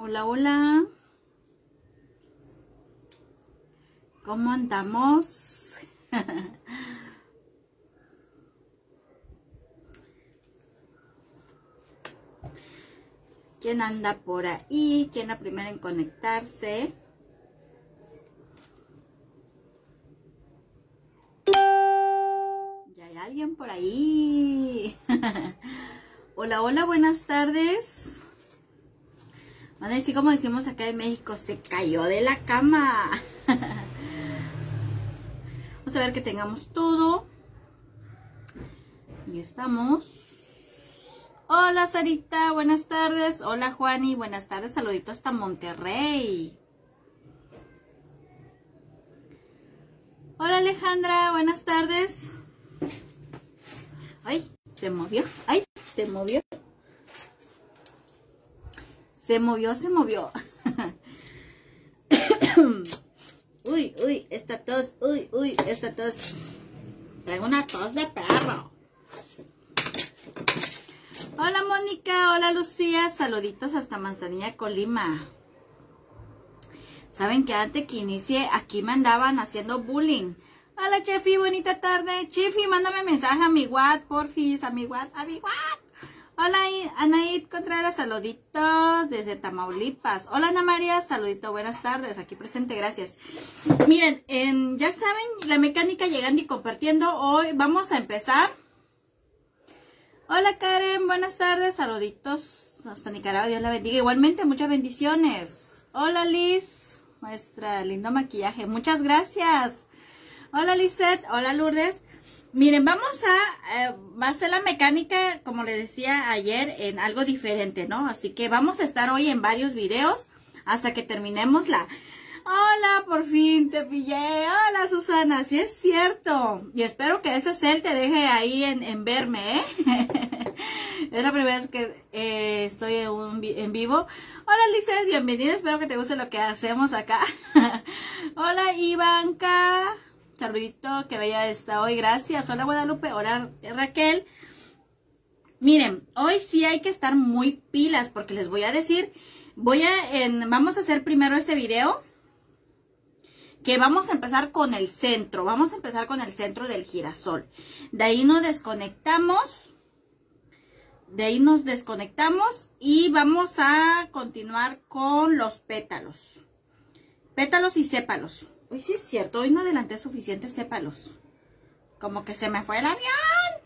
Hola, hola. ¿Cómo andamos? ¿Quién anda por ahí? ¿Quién es la primera en conectarse? ¿Ya hay alguien por ahí? Hola, hola, buenas tardes. Van a decir, como decimos acá en México, se cayó de la cama. Vamos a ver que tengamos todo. Y estamos. Hola, Sarita, buenas tardes. Hola, Juani, buenas tardes. Saludito hasta Monterrey. Hola, Alejandra, buenas tardes. Ay, se movió. Ay, se movió. Se movió. Uy, esta tos. Uy, esta tos. Traigo una tos de perro. Hola, Mónica. Hola, Lucía. Saluditos hasta Manzanilla, Colima. Saben que antes que inicie, aquí me andaban haciendo bullying. Hola, Chefi, bonita tarde. Chefi, mándame mensaje a mi WhatsApp, porfis, a mi WhatsApp. Hola, Anaid Contreras, saluditos desde Tamaulipas. Hola, Ana María, saludito, buenas tardes, aquí presente, gracias. Miren, ya saben, la mecánica llegando y compartiendo. Hoy vamos a empezar. Hola, Karen, buenas tardes, saluditos hasta Nicaragua, Dios la bendiga. Igualmente, muchas bendiciones. Hola, Liz, maestra, lindo maquillaje, muchas gracias. Hola, Lisette, hola, Lourdes. Miren, va a ser la mecánica, como les decía ayer, en algo diferente, ¿no? Así que vamos a estar hoy en varios videos hasta que terminemos la... Hola, por fin te pillé. Hola, Susana, sí es cierto. Y espero que ese cel te deje ahí en verme, ¿eh? Es la primera vez que estoy en vivo. Hola, Lizeth, bienvenida. Espero que te guste lo que hacemos acá. Hola, Ivanka. Saludito, que bella está hoy, gracias. Hola, Guadalupe, hola, Raquel. Miren, hoy sí hay que estar muy pilas porque les voy a decir, vamos a hacer primero este video, que vamos a empezar con el centro, del girasol. De ahí nos desconectamos, y vamos a continuar con los pétalos y sépalos. Hoy sí es cierto, hoy no adelanté suficientes sépalos. Como que se me fue el avión.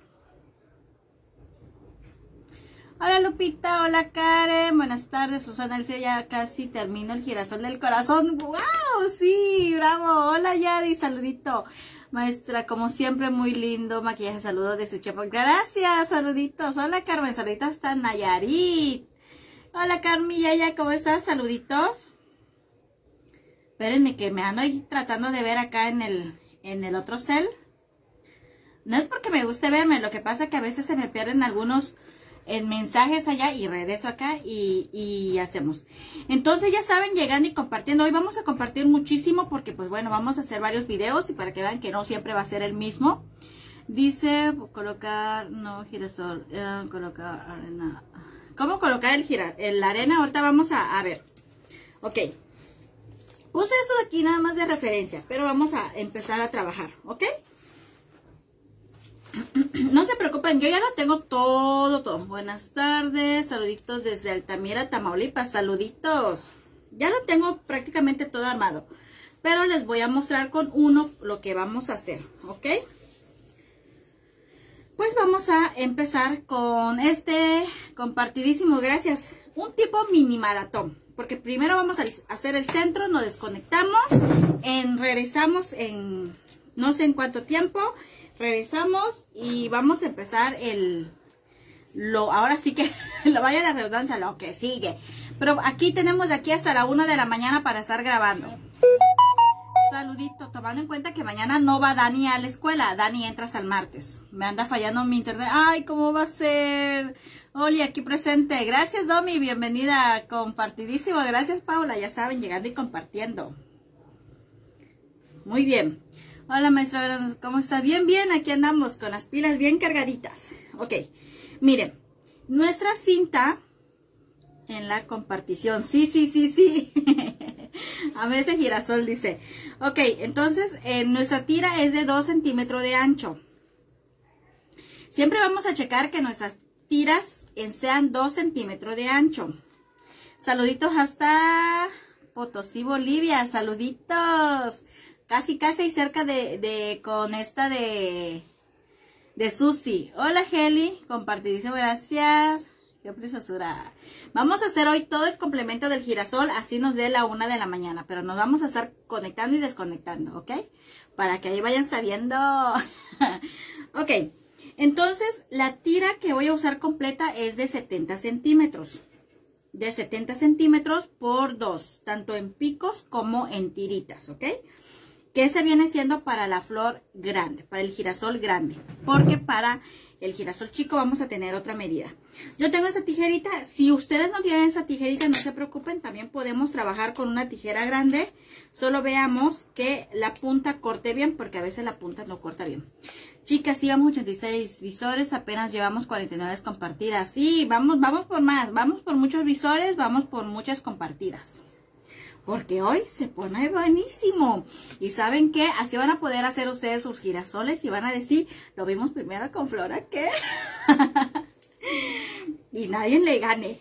Hola, Lupita, hola, Karen, buenas tardes. Susana dice, ya casi termino el girasol del corazón. ¡Wow! Sí, bravo. Hola, Yadi, saludito. Maestra, como siempre, muy lindo maquillaje. Saludos desde Chiapas. Gracias, saluditos. Hola, Carmen, saluditos hasta Nayarit. Hola, Carmen, Yaya, ¿cómo estás? Saluditos. Espérenme que me ando ahí tratando de ver acá en el otro cel. No es porque me guste verme, lo que pasa es que a veces se me pierden algunos mensajes allá y regreso acá y hacemos. Entonces ya saben, llegando y compartiendo. Hoy vamos a compartir muchísimo porque pues bueno, vamos a hacer varios videos y para que vean que no siempre va a ser el mismo. Dice colocar, no, girasol, colocar arena. ¿Cómo colocar la arena? Ahorita vamos a ver. Ok. Puse esto de aquí nada más de referencia, pero vamos a empezar a trabajar, ¿ok? No se preocupen, yo ya lo tengo todo. Buenas tardes, saluditos desde Altamira, Tamaulipas, saluditos. Ya lo tengo prácticamente todo armado, pero les voy a mostrar con uno lo que vamos a hacer, ¿ok? Pues vamos a empezar con este compartidísimo, gracias, un tipo mini maratón. Porque primero vamos a hacer el centro, nos desconectamos, regresamos en no sé en cuánto tiempo, regresamos y vamos a empezar ahora sí que, lo vaya la redundancia, lo que sigue. Pero aquí tenemos de aquí hasta la 1 de la mañana para estar grabando. Saludito, tomando en cuenta que mañana no va Dani a la escuela, Dani entra hasta el martes. Me anda fallando mi internet, ay, ¿cómo va a ser? Oli, aquí presente. Gracias, Domi. Bienvenida. Compartidísimo. Gracias, Paula. Ya saben, llegando y compartiendo. Muy bien. Hola, maestra. ¿Cómo está? Bien, bien. Aquí andamos con las pilas bien cargaditas. Ok. Miren, nuestra cinta en la compartición. Sí, sí, sí, sí. A veces girasol dice. Ok, entonces nuestra tira es de 2 centímetros de ancho. Siempre vamos a checar que nuestras tiras sean 2 centímetros de ancho. Saluditos hasta Potosí, Bolivia. Saluditos. Casi, casi cerca con esta de Susi. Hola, Heli. Compartidísimo, gracias. Qué preciosura. Vamos a hacer hoy todo el complemento del girasol, así nos dé la 1 de la mañana, pero nos vamos a estar conectando y desconectando, ¿ok? Para que ahí vayan sabiendo. Ok, entonces la tira que voy a usar completa es de 70 centímetros. De 70 centímetros por 2, tanto en picos como en tiritas, ¿ok? Que ese viene siendo para la flor grande, para el girasol grande, porque para el girasol chico vamos a tener otra medida. Yo tengo esta tijerita. Si ustedes no tienen esa tijerita, no se preocupen. También podemos trabajar con una tijera grande. Solo veamos que la punta corte bien, porque a veces la punta no corta bien. Chicas, íbamos 86 visores, apenas llevamos 49 compartidas. Sí, vamos por más. Vamos por muchos visores, vamos por muchas compartidas. Porque hoy se pone buenísimo. Y ¿saben qué? Así van a poder hacer ustedes sus girasoles y van a decir, lo vimos primero con Flora, ¿qué? Y nadie le gane.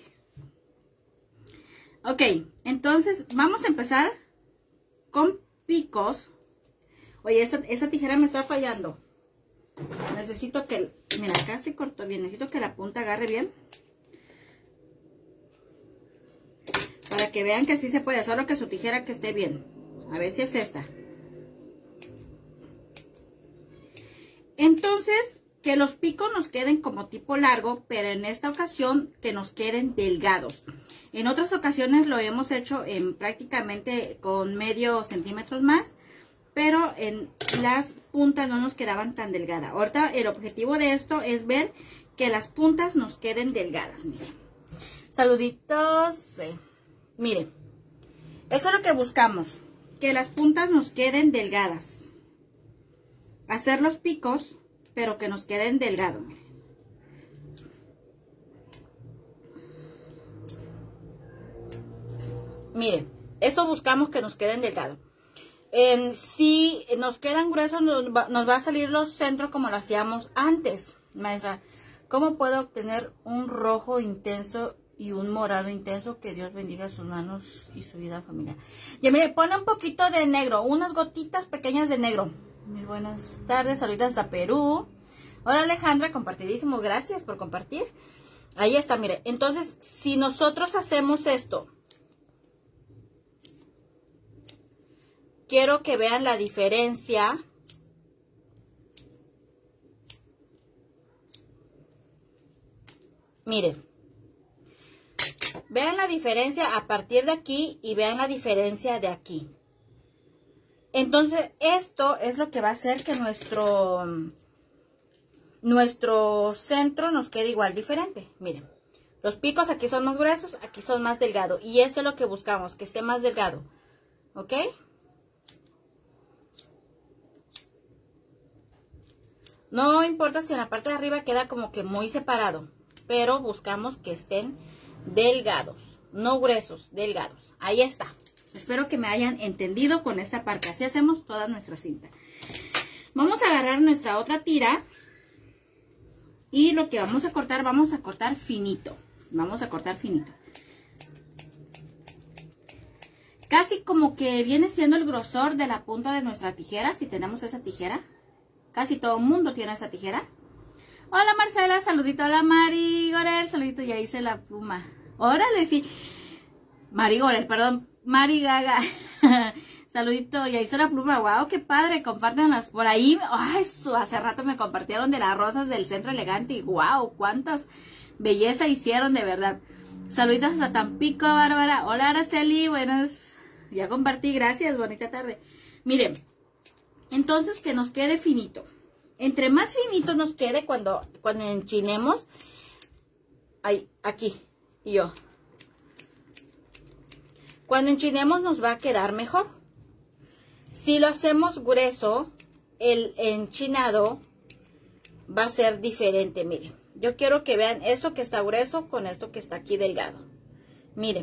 Ok, entonces vamos a empezar con picos. Oye, esa tijera me está fallando. Necesito que, mira, acá se cortó bien. Necesito que la punta agarre bien. Para que vean que sí se puede, solo que su tijera que esté bien. A ver si es esta. Entonces, que los picos nos queden como tipo largo, pero en esta ocasión que nos queden delgados. En otras ocasiones lo hemos hecho en prácticamente con medio centímetros más, pero en las puntas no nos quedaban tan delgadas. Ahorita el objetivo de esto es ver que las puntas nos queden delgadas. Miren. Saluditos. Miren, eso es lo que buscamos, que las puntas nos queden delgadas. Hacer los picos, pero que nos queden delgados. Miren, eso buscamos que nos queden delgados. Si nos quedan gruesos, nos va a salir los centros como lo hacíamos antes. Maestra, ¿cómo puedo obtener un rojo intenso y un morado intenso? Que Dios bendiga sus manos y su vida familiar. Y mire, pone un poquito de negro, unas gotitas pequeñas de negro. Mis buenas tardes, saludos hasta Perú. Hola Alejandra, compartidísimo, gracias por compartir. Ahí está, mire. Entonces, si nosotros hacemos esto, quiero que vean la diferencia. Miren. Vean la diferencia a partir de aquí y vean la diferencia de aquí. Entonces, esto es lo que va a hacer que nuestro centro nos quede igual diferente. Miren, los picos aquí son más gruesos, aquí son más delgados. Y eso es lo que buscamos, que esté más delgado. ¿Ok? No importa si en la parte de arriba queda como que muy separado, pero buscamos que estén delgados, no gruesos, delgados. Ahí está. Espero que me hayan entendido con esta parte. Así hacemos toda nuestra cinta. Vamos a agarrar nuestra otra tira y lo que vamos a cortar finito. Vamos a cortar finito. Casi como que viene siendo el grosor de la punta de nuestra tijera, si tenemos esa tijera. Casi todo el mundo tiene esa tijera. Hola Marcela, saludito. Hola Mari Gorel, saludito, ya hice la pluma. Órale, sí. Mari Gorel, perdón, Mari Gaga. Saludito, ya hice la pluma. Wow, qué padre, compártanlas por ahí. Ay, hace rato me compartieron de las rosas del Centro Elegante y wow, cuántas belleza hicieron de verdad. Saluditos hasta Tampico, Bárbara. Hola Araceli, buenas. Ya compartí, gracias, bonita tarde. Miren, entonces que nos quede finito. Entre más finito nos quede cuando enchinemos, ahí, aquí, y yo. Cuando enchinemos nos va a quedar mejor. Si lo hacemos grueso, el enchinado va a ser diferente. Miren, yo quiero que vean eso que está grueso con esto que está aquí delgado. Miren,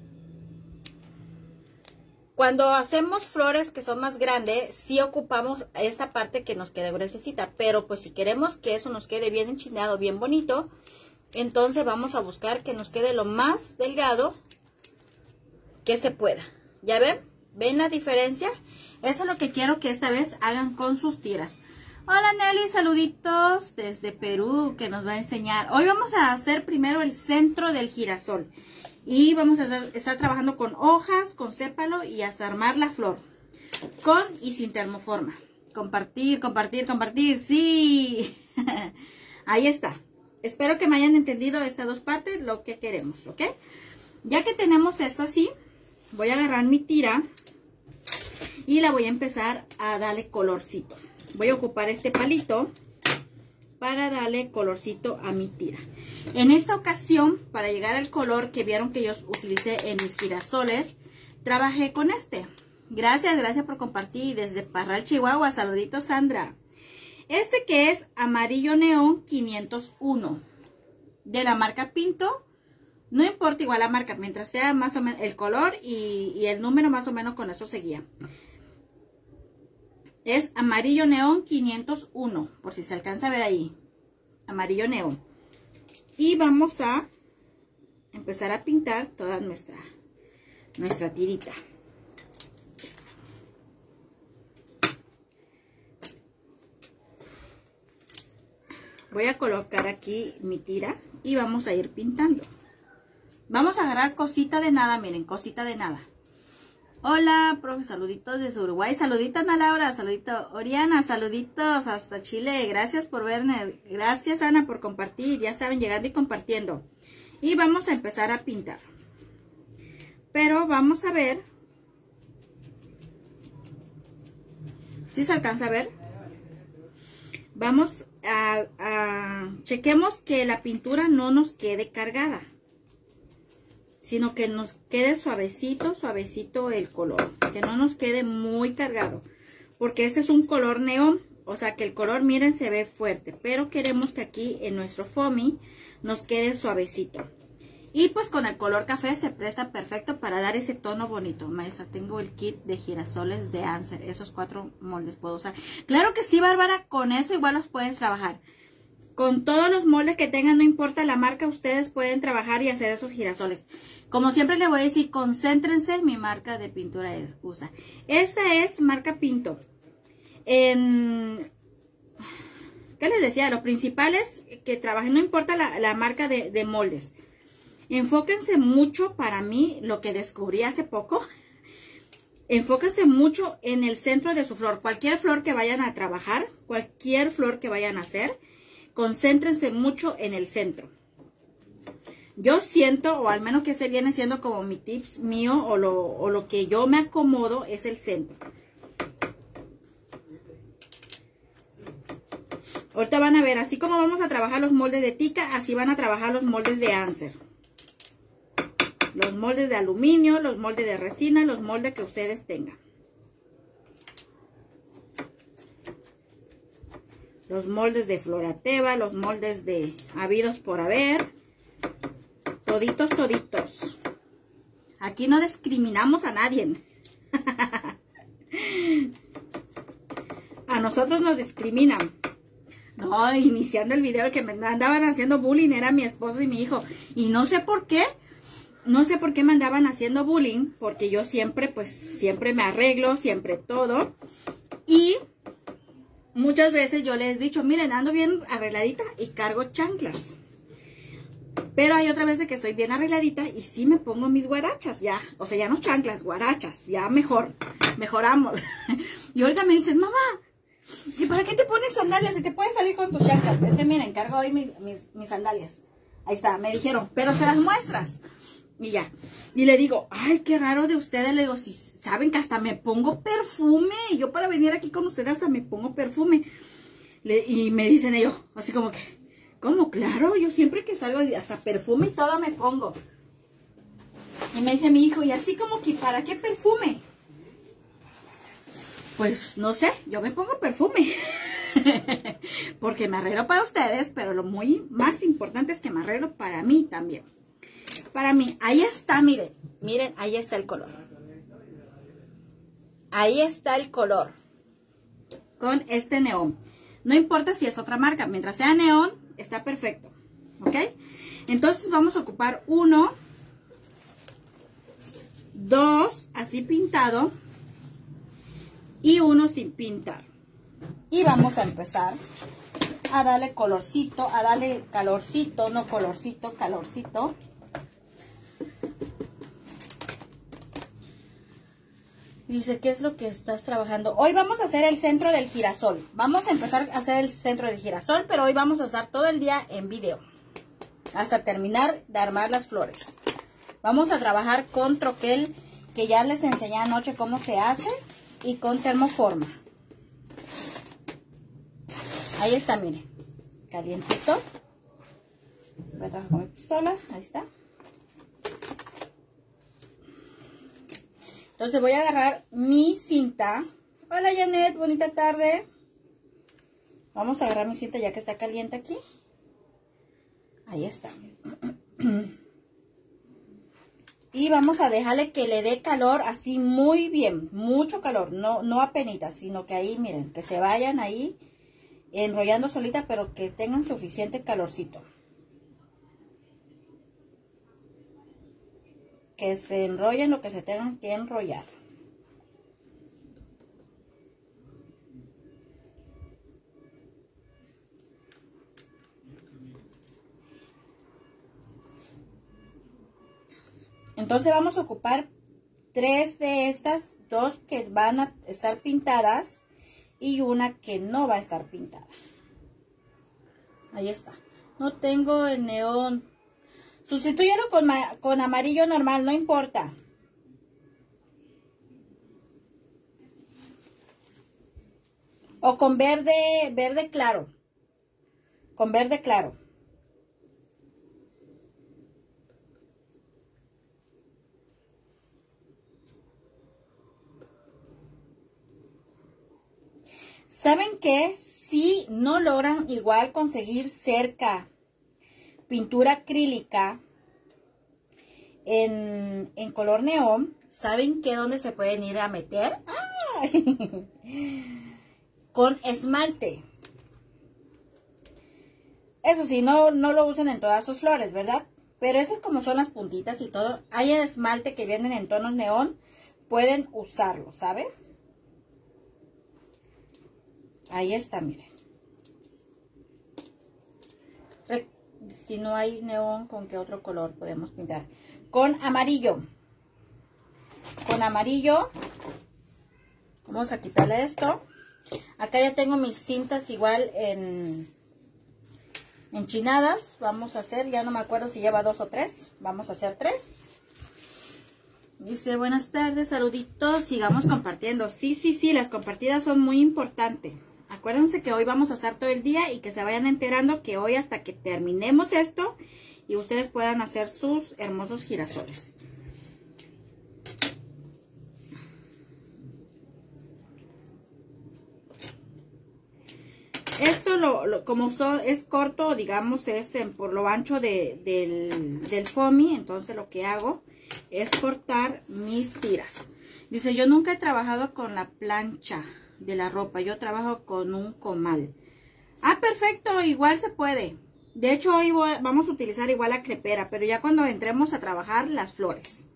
cuando hacemos flores que son más grandes, sí ocupamos esta parte que nos quede gruesecita, pero pues si queremos que eso nos quede bien enchinado, bien bonito, entonces vamos a buscar que nos quede lo más delgado que se pueda. ¿Ya ven? ¿Ven la diferencia? Eso es lo que quiero que esta vez hagan con sus tiras. Hola Nelly, saluditos desde Perú que nos va a enseñar. Hoy vamos a hacer primero el centro del girasol. Y vamos a estar trabajando con hojas, con sépalo y hasta armar la flor. Con y sin termoforma. Compartir, compartir, compartir. ¡Sí! Ahí está. Espero que me hayan entendido estas dos partes, lo que queremos, ¿ok? Ya que tenemos esto así, voy a agarrar mi tira y la voy a empezar a darle colorcito. Voy a ocupar este palito para darle colorcito a mi tira. En esta ocasión, para llegar al color que vieron que yo utilicé en mis girasoles, trabajé con este. Gracias, gracias por compartir desde Parral, Chihuahua. Saluditos, Sandra. Este que es amarillo neón 501 de la marca Pinto. No importa igual la marca, mientras sea más o menos el color y el número más o menos con eso seguía. Es amarillo neón 501, por si se alcanza a ver ahí. Amarillo neón. Y vamos a empezar a pintar toda nuestra tirita. Voy a colocar aquí mi tira y vamos a ir pintando. Vamos a agarrar cosita de nada, miren, cosita de nada. Hola, profe, saluditos desde Uruguay, saluditos Ana Laura, saludito Oriana, saluditos hasta Chile, gracias por verme, gracias Ana por compartir, ya saben, llegando y compartiendo. Y vamos a empezar a pintar. Pero vamos a ver, ¿sí se alcanza a ver? Vamos chequemos que la pintura no nos quede cargada, sino que nos quede suavecito, suavecito el color, que no nos quede muy cargado, porque ese es un color neón, o sea que el color, miren, se ve fuerte, pero queremos que aquí en nuestro foamy nos quede suavecito. Y pues con el color café se presta perfecto para dar ese tono bonito. Maestra, tengo el kit de girasoles de Anser, esos 4 moldes puedo usar. Claro que sí, Bárbara, con eso igual los puedes trabajar. Con todos los moldes que tengan, no importa la marca, ustedes pueden trabajar y hacer esos girasoles. Como siempre les voy a decir, concéntrense, mi marca de pintura es USA. Esta es marca Pinto. ¿Qué les decía? Lo principal es que trabajen, no importa la marca de moldes. Enfóquense mucho, para mí, lo que descubrí hace poco. Enfóquense mucho en el centro de su flor. Cualquier flor que vayan a trabajar, cualquier flor que vayan a hacer, concéntrense mucho en el centro. Yo siento, o al menos que se viene siendo como mi tips mío, o lo que yo me acomodo, es el centro. Ahorita van a ver, así como vamos a trabajar los moldes de Tika, así van a trabajar los moldes de Anser. Los moldes de aluminio, los moldes de resina, los moldes que ustedes tengan. Los moldes de Florateva, los moldes de habidos por haber. Toditos, toditos. Aquí no discriminamos a nadie. A nosotros nos discriminan. No, iniciando el video, el que me andaban haciendo bullying era mi esposo y mi hijo. Y no sé por qué. No sé por qué me andaban haciendo bullying. Porque yo siempre, pues, siempre me arreglo, siempre todo. Y muchas veces yo les he dicho, miren, ando bien arregladita y cargo chanclas. Pero hay otras veces que estoy bien arregladita y sí me pongo mis guarachas, ya. O sea, ya no chanclas, guarachas, ya mejoramos. Y ahorita me dicen, mamá, ¿y para qué te pones sandalias? Si te puedes salir con tus chanclas. Es que miren, cargo hoy mis sandalias. Ahí está, me dijeron, pero se las muestras. Y ya. Y le digo, ay, qué raro de ustedes. Le digo, si saben que hasta me pongo perfume. Yo para venir aquí con ustedes hasta me pongo perfume. Y me dicen ellos, así como que, ¿cómo? Claro, yo siempre que salgo hasta perfume y todo me pongo. Y me dice mi hijo, y así como que, ¿para qué perfume? Pues no sé, yo me pongo perfume. Porque me arreglo para ustedes, pero lo muy más importante es que me arreglo para mí también. para mí. Ahí está, miren. Miren, ahí está el color. Ahí está el color. Con este neón. No importa si es otra marca. Mientras sea neón, está perfecto. ¿Ok? Entonces vamos a ocupar 1, 2, así pintado. Y 1 sin pintar. Y vamos a empezar a darle colorcito, a darle calorcito, no colorcito, calorcito. Dice, ¿qué es lo que estás trabajando? Hoy vamos a hacer el centro del girasol. Vamos a empezar a hacer el centro del girasol, pero hoy vamos a estar todo el día en video. Hasta terminar de armar las flores. Vamos a trabajar con troquel, que ya les enseñé anoche cómo se hace, y con termoforma. Ahí está, miren. Calientito. Voy a trabajar con mi pistola. Ahí está. Entonces voy a agarrar mi cinta. Hola Janet, bonita tarde. Vamos a agarrar mi cinta ya que está caliente aquí. Ahí está. Y vamos a dejarle que le dé calor así muy bien. Mucho calor. No apenitas, sino que ahí, miren, que se vayan ahí enrollando solita, pero que tengan suficiente calorcito. Que se enrollen lo que se tengan que enrollar. Entonces vamos a ocupar 3 de estas, 2 que van a estar pintadas y una que no va a estar pintada. Ahí está. No tengo el neón. Sustitúyelo con amarillo normal, no importa. O con verde claro. Con verde claro. ¿Saben qué? Si no logran igual conseguir cerca pintura acrílica en color neón, ¿saben qué? ¿Dónde se pueden ir a meter? ¡Ay! Con esmalte. Eso sí, no lo usen en todas sus flores, ¿verdad? Pero esas como son las puntitas y todo, hay el esmalte que vienen en tonos neón, pueden usarlo, ¿saben? Ahí está, miren. Si no hay neón, ¿con qué otro color podemos pintar? Con amarillo. Con amarillo. Vamos a quitarle esto. Acá ya tengo mis cintas igual enchinadas. Vamos a hacer, ya no me acuerdo si lleva 2 o 3. Vamos a hacer 3. Dice, buenas tardes, saluditos. Sigamos compartiendo. Sí, las compartidas son muy importantes. Acuérdense que hoy vamos a estar todo el día y que se vayan enterando que hoy hasta que terminemos esto y ustedes puedan hacer sus hermosos girasoles. Esto como es corto, digamos, es por lo ancho del foamy, entonces lo que hago es cortar mis tiras. Dice, yo nunca he trabajado con la plancha de la ropa, yo trabajo con un comal. Ah, perfecto, igual se puede. De hecho, hoy vamos a utilizar igual la crepera, pero ya cuando entremos a trabajar las flores.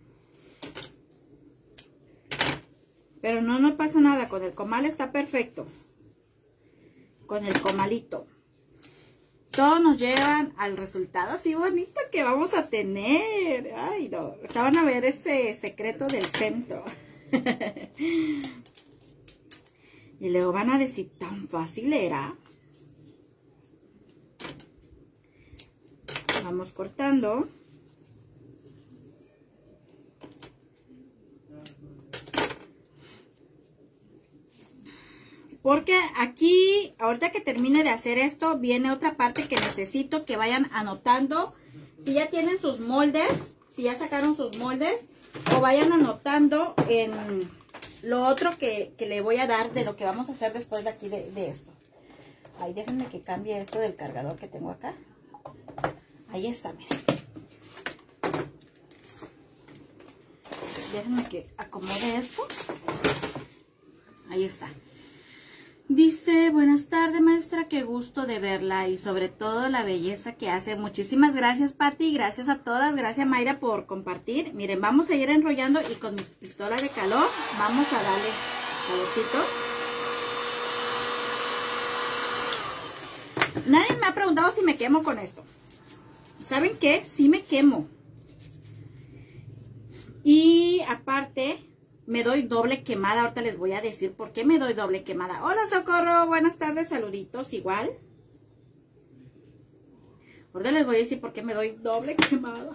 Pero no pasa nada, con el comal está perfecto. Con el comalito. Todos nos llevan al resultado así bonito que vamos a tener. Ay, no. Ahorita van a ver ese secreto del centro. Y luego van a decir, ¿tan fácil era? Vamos cortando. Porque aquí, ahorita que termine de hacer esto, viene otra parte que necesito que vayan anotando. Si ya tienen sus moldes, si ya sacaron sus moldes, o vayan anotando en lo otro que le voy a dar de lo que vamos a hacer después de aquí de esto. Ahí déjenme que cambie esto del cargador que tengo acá. Ahí está, miren. Déjenme que acomode esto. Ahí está. Dice, buenas tardes, maestra, qué gusto de verla y sobre todo la belleza que hace. Muchísimas gracias, Pati, gracias a todas, gracias, Mayra, por compartir. Miren, vamos a ir enrollando y con mi pistola de calor vamos a darle calorcito. Nadie me ha preguntado si me quemo con esto. ¿Saben qué? Sí me quemo. Y aparte, me doy doble quemada. Ahorita les voy a decir por qué me doy doble quemada. Hola, Socorro. Buenas tardes. Saluditos. Igual. Ahorita les voy a decir por qué me doy doble quemada.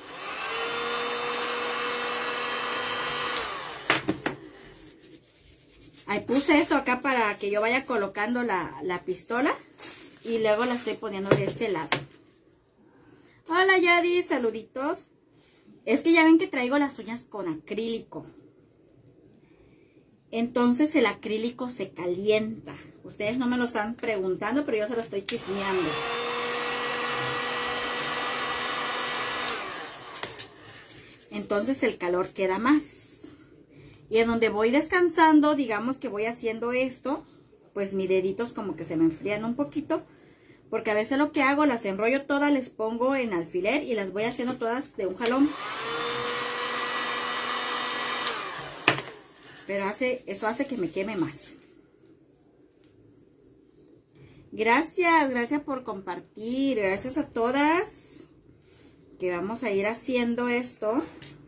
Ahí puse esto acá para que yo vaya colocando la pistola. Y luego la estoy poniendo de este lado. Hola, Yadi. Saluditos. Es que ya ven que traigo las uñas con acrílico. Entonces el acrílico se calienta. Ustedes no me lo están preguntando, pero yo se lo estoy chismeando. Entonces el calor queda más. Y en donde voy descansando, digamos que voy haciendo esto, pues mis deditos como que se me enfrían un poquito. Porque a veces lo que hago, las enrollo todas, les pongo en alfiler y las voy haciendo todas de un jalón. Pero eso hace que me queme más. Gracias, gracias por compartir. Gracias a todas. Que vamos a ir haciendo esto.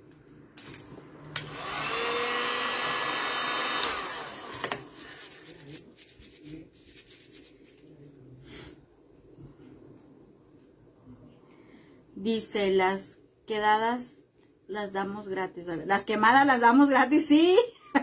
Dice, las quedadas las damos gratis, ¿verdad? Las quemadas las damos gratis, sí.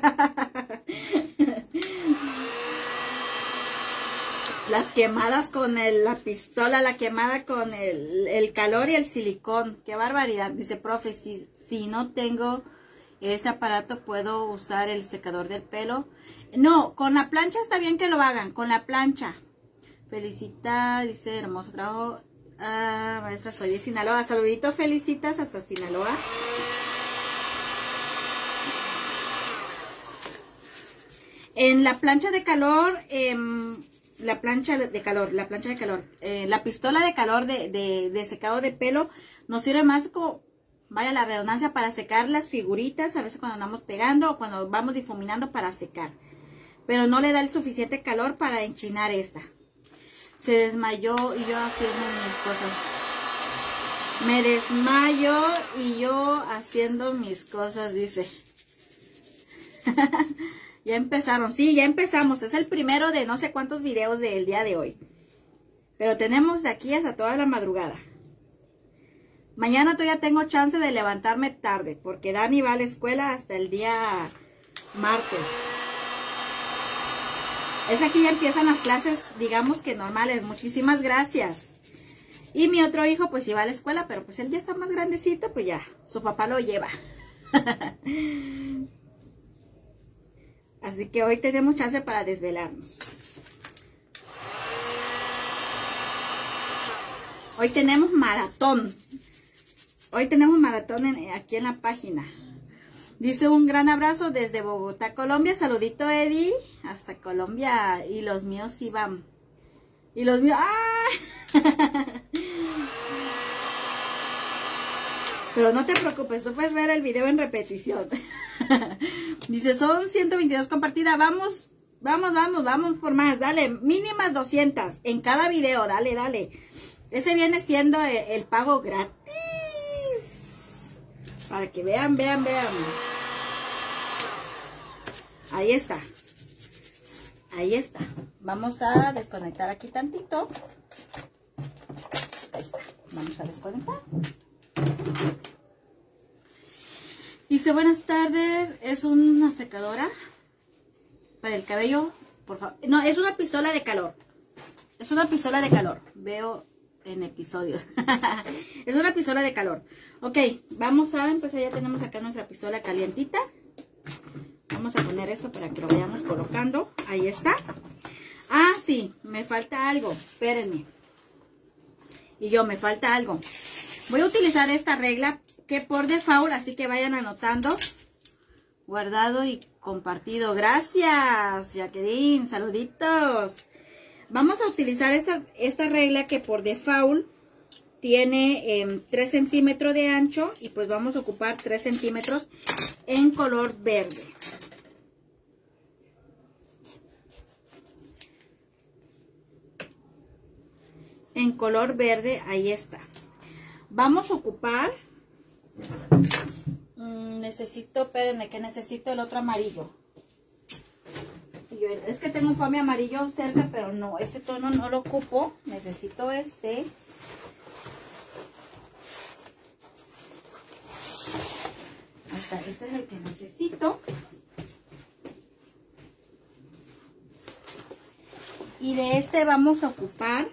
Las quemadas con la pistola, la quemada con el calor y el silicón. Qué barbaridad. Dice, profe, si no tengo ese aparato, ¿puedo usar el secador del pelo? No, con la plancha está bien que lo hagan, con la plancha. Felicita, dice, hermoso trabajo. Ah, maestra, soy de Sinaloa. Saluditos, felicitas hasta Sinaloa. En la plancha de calor, la pistola de calor de secado de pelo nos sirve más como, vaya la redundancia, para secar las figuritas, a veces cuando andamos pegando o cuando vamos difuminando para secar. Pero no le da el suficiente calor para enchinar esta. Se desmayó y yo haciendo mis cosas. Me desmayo y yo haciendo mis cosas, dice. Ya empezaron. Sí, ya empezamos. Es el primero de no sé cuántos videos del día de hoy. Pero tenemos de aquí hasta toda la madrugada. Mañana todavía tengo chance de levantarme tarde, porque Dani va a la escuela hasta el día martes. Es aquí ya empiezan las clases, digamos que normales. Muchísimas gracias. Y mi otro hijo pues iba a la escuela, pero pues él ya está más grandecito, pues ya, su papá lo lleva. Así que hoy tenemos chance para desvelarnos. Hoy tenemos maratón. Hoy tenemos maratón aquí en la página. Dice, un gran abrazo desde Bogotá, Colombia. Saludito, Eddie. Hasta Colombia. Y los míos sí van. Y los míos... ¡Ah! Pero no te preocupes, tú puedes ver el video en repetición. Dice, son 122 compartidas. Vamos por más. Dale, mínimas 200 en cada video. Dale, dale. Ese viene siendo el pago gratis. Para que vean. Ahí está. Ahí está. Vamos a desconectar aquí tantito. Ahí está. Vamos a desconectar. Dice, buenas tardes. Es una secadora para el cabello, por favor. No, es una pistola de calor. Es una pistola de calor. Veo en episodios. Es una pistola de calor. Ok, vamos a empezar. Ya tenemos acá nuestra pistola calientita. Vamos a poner esto para que lo vayamos colocando. Ahí está. Ah, sí, me falta algo. Espérenme. Y yo, me falta algo. Voy a utilizar esta regla que por default, así que vayan anotando. guardado y compartido. Gracias, Jacqueline. Saluditos. Vamos a utilizar esta regla que por default tiene 3 centímetros de ancho. Y pues vamos a ocupar 3 centímetros en color verde. En color verde, ahí está. Vamos a ocupar... necesito, espérenme, que necesito el otro amarillo. Es que tengo un foamy amarillo cerca, pero no, ese tono no lo ocupo. Necesito este. Hasta este es el que necesito. Y de este vamos a ocupar...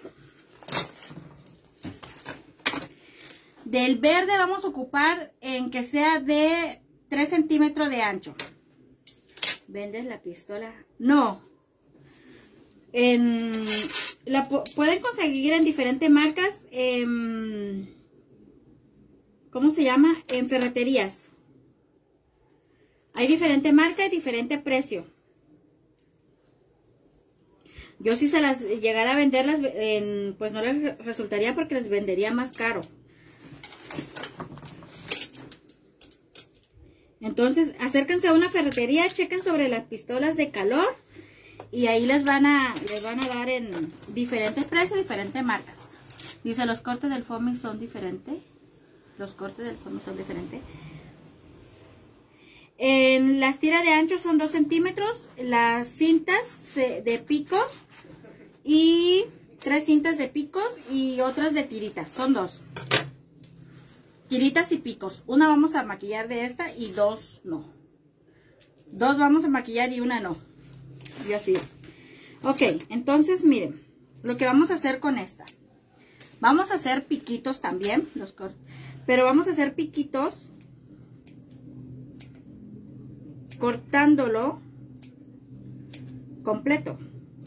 Del verde vamos a ocupar en que sea de 3 centímetros de ancho. ¿Vendes la pistola? No. Pueden conseguir en diferentes marcas. ¿Cómo se llama? En ferreterías. Hay diferentes marcas y diferente precio. Yo si se las llegara a venderlas, pues no les resultaría porque les vendería más caro. Entonces, acérquense a una ferretería, chequen sobre las pistolas de calor y ahí les van a dar en diferentes precios, diferentes marcas. Dice, los cortes del foamy son diferentes. Los cortes del foamy son diferentes. En las tiras de ancho son 2 centímetros, las cintas de picos y 3 cintas de picos y otras de tiritas, son 2. Tiritas y picos. Una vamos a maquillar de esta y 2 no. 2 vamos a maquillar y una no. Y así. Ok, entonces miren. Lo que vamos a hacer con esta. Vamos a hacer piquitos también. Pero vamos a hacer piquitos. Cortándolo completo.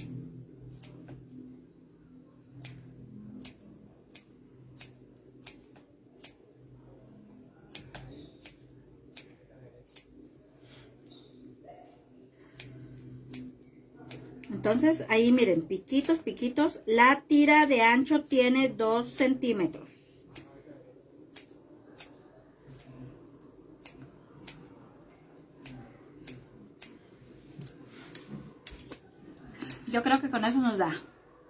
Entonces, ahí miren, piquitos, piquitos. La tira de ancho tiene 2 centímetros. Yo creo que con eso nos da.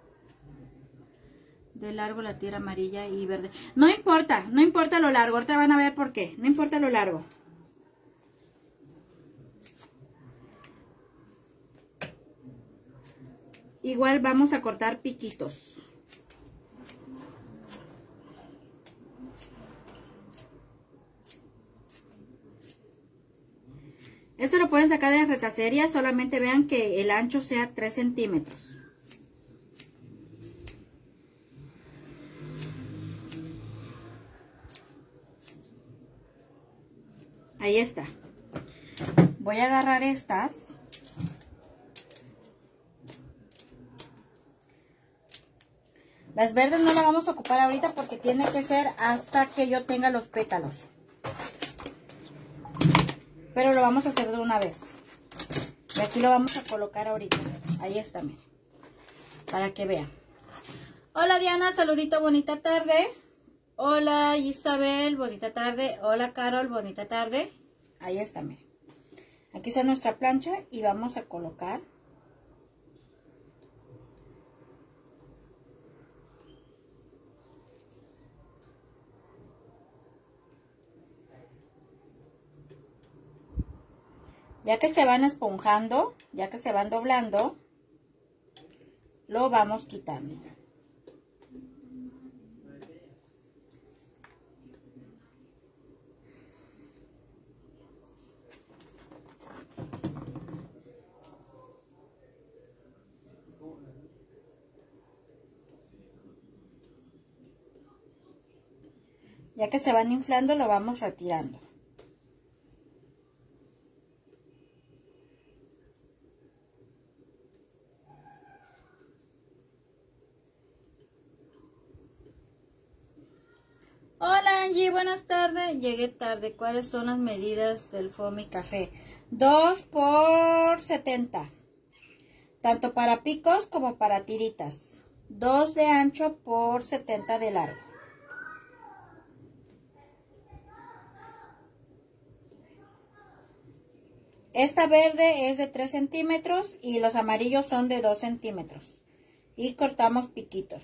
De largo la tira amarilla y verde. No importa lo largo. Ahorita van a ver por qué. No importa lo largo. Igual vamos a cortar piquitos. Esto lo pueden sacar de la retacería, solamente vean que el ancho sea 3 centímetros. Ahí está. Voy a agarrar estas. Las verdes no las vamos a ocupar ahorita porque tiene que ser hasta que yo tenga los pétalos. Pero lo vamos a hacer de una vez. Y aquí lo vamos a colocar ahorita. Ahí está, miren. Para que vean. Hola Diana, saludito, bonita tarde. Hola Isabel, bonita tarde. Hola Carol, bonita tarde. Ahí está, miren. Aquí está nuestra plancha y vamos a colocar. Ya que se van esponjando, ya que se van doblando, lo vamos quitando. Ya que se van inflando, lo vamos retirando. Hola Angie, buenas tardes. Llegué tarde. ¿Cuáles son las medidas del foamy café? 2 por 70. Tanto para picos como para tiritas. 2 de ancho por 70 de largo. Esta verde es de 3 centímetros y los amarillos son de 2 centímetros. Y cortamos piquitos.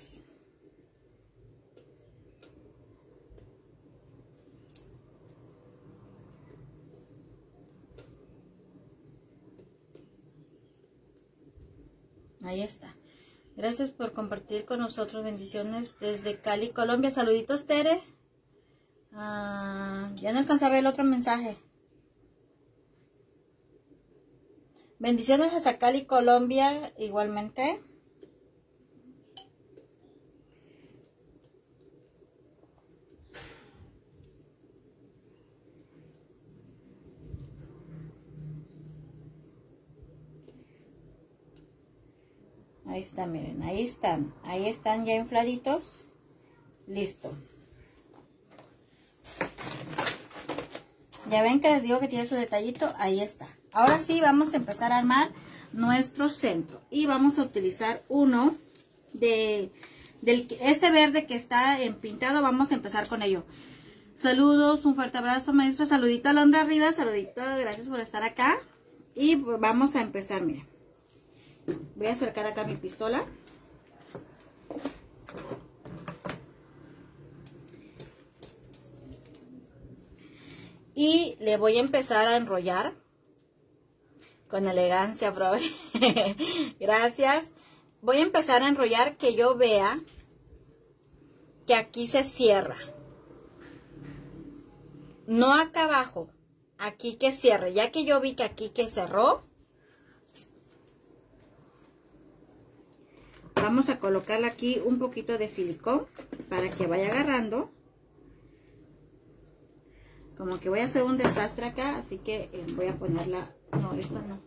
Ahí está. Gracias por compartir con nosotros. Bendiciones desde Cali, Colombia. Saluditos, Tere. Ya no alcanzaba a ver el otro mensaje. Bendiciones hasta Cali, Colombia, igualmente. Ahí está, miren, ahí están ya infladitos. Listo. Ya ven que les digo que tiene su detallito, ahí está. Ahora sí vamos a empezar a armar nuestro centro. Y vamos a utilizar uno de este verde que está empintado, vamos a empezar con ello. Saludos, un fuerte abrazo, maestra. Saludito a Londra arriba, saludito, gracias por estar acá. Y vamos a empezar, miren. Voy a acercar acá mi pistola. Y le voy a empezar a enrollar con elegancia, profe. Gracias. Voy a empezar a enrollar que yo vea que aquí se cierra. No acá abajo, aquí que cierre. Ya que yo vi que aquí que cerró, vamos a colocarle aquí un poquito de silicón para que vaya agarrando. Como que voy a hacer un desastre acá, así que voy a ponerla... No, esta no.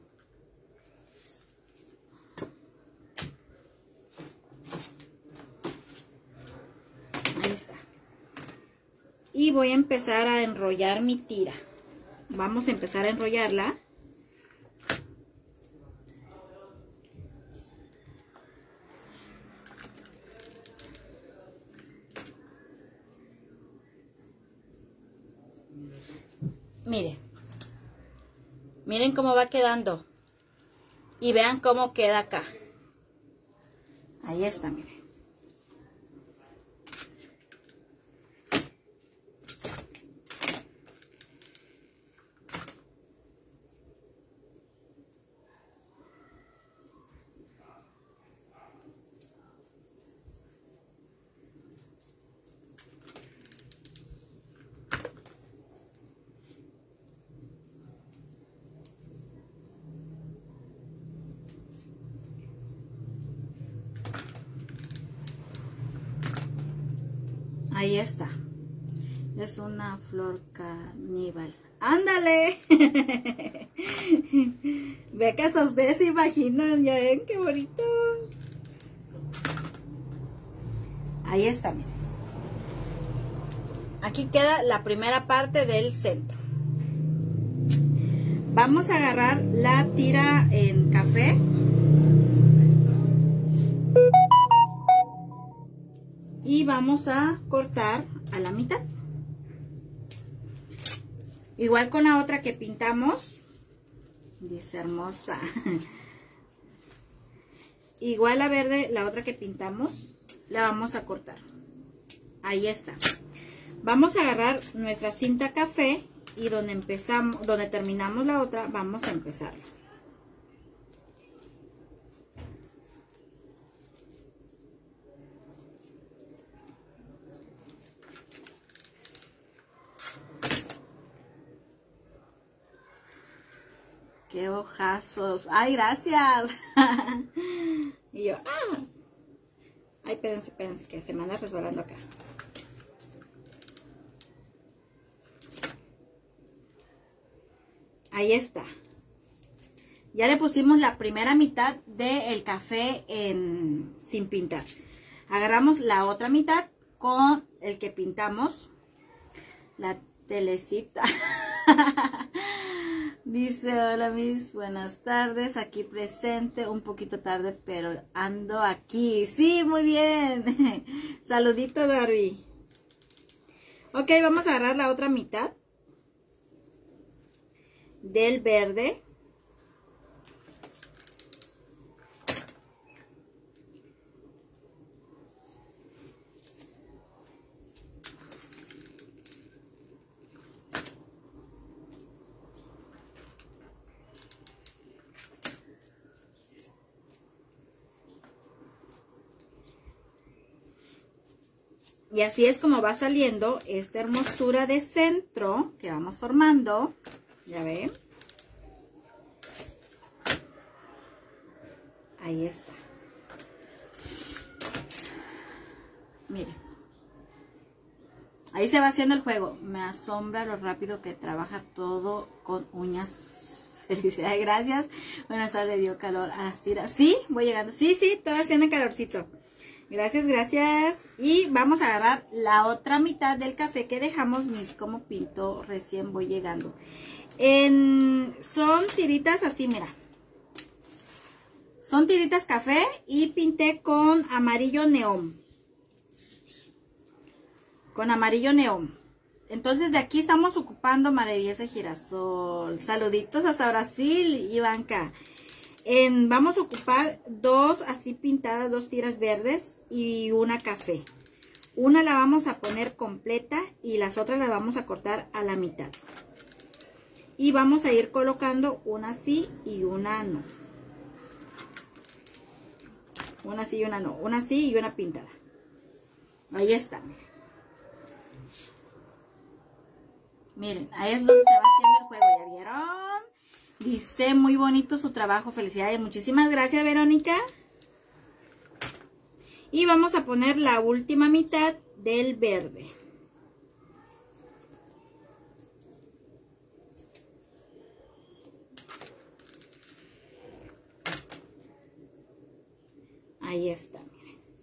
Ahí está. Y voy a empezar a enrollar mi tira. Vamos a empezar a enrollarla. Miren cómo va quedando. Y vean cómo queda acá. Ahí está, miren. Ahí está. Es una flor caníbal. ¡Ándale! Ve que hasta ustedes se imaginan. Ya ven qué bonito. Ahí está, miren. Aquí queda la primera parte del centro. Vamos a agarrar la tira en café. Y vamos a cortar a la mitad. Igual con la otra que pintamos. Dice hermosa. Igual la verde, la otra que pintamos, la vamos a cortar. Ahí está. Vamos a agarrar nuestra cinta café y donde empezamos, donde terminamos la otra, vamos a empezar. ¡Qué hojazos! ¡Ay, gracias! Y yo, ¡ah! Ay, espérense, que se me anda resbalando acá. Ahí está. Ya le pusimos la primera mitad del café sin pintar. Agarramos la otra mitad con el que pintamos La telecita. Dice, hola mis, buenas tardes, aquí presente, un poquito tarde, pero ando aquí. Sí, muy bien. Saludito, Darby. Ok, vamos a agarrar la otra mitad del verde. Y así es como va saliendo esta hermosura de centro que vamos formando. Ya ven. Ahí está. Miren. Ahí se va haciendo el juego. Me asombra lo rápido que trabaja todo con uñas. Felicidades, gracias. Bueno, esta le dio calor a las tiras. Sí, voy llegando. Sí, todavía haciendo calorcito. Gracias, gracias. Y vamos a agarrar la otra mitad del café que dejamos. Mis como pinto, recién voy llegando. Son tiritas así, mira. Son tiritas café y pinté con amarillo neón. Con amarillo neón. Entonces de aquí estamos ocupando maravilloso girasol. Saluditos hasta Brasil, Ivanka. Vamos a ocupar dos así pintadas, dos tiras verdes y una café. Una la vamos a poner completa y las otras las vamos a cortar a la mitad. Y vamos a ir colocando una sí y una no. Una sí y una no. Una sí y una pintada. Ahí está. Miren, ahí es donde se va haciendo el juego. ¿Ya vieron? Dice, muy bonito su trabajo, felicidades, muchísimas gracias, Verónica. Y vamos a poner la última mitad del verde. Ahí está, miren.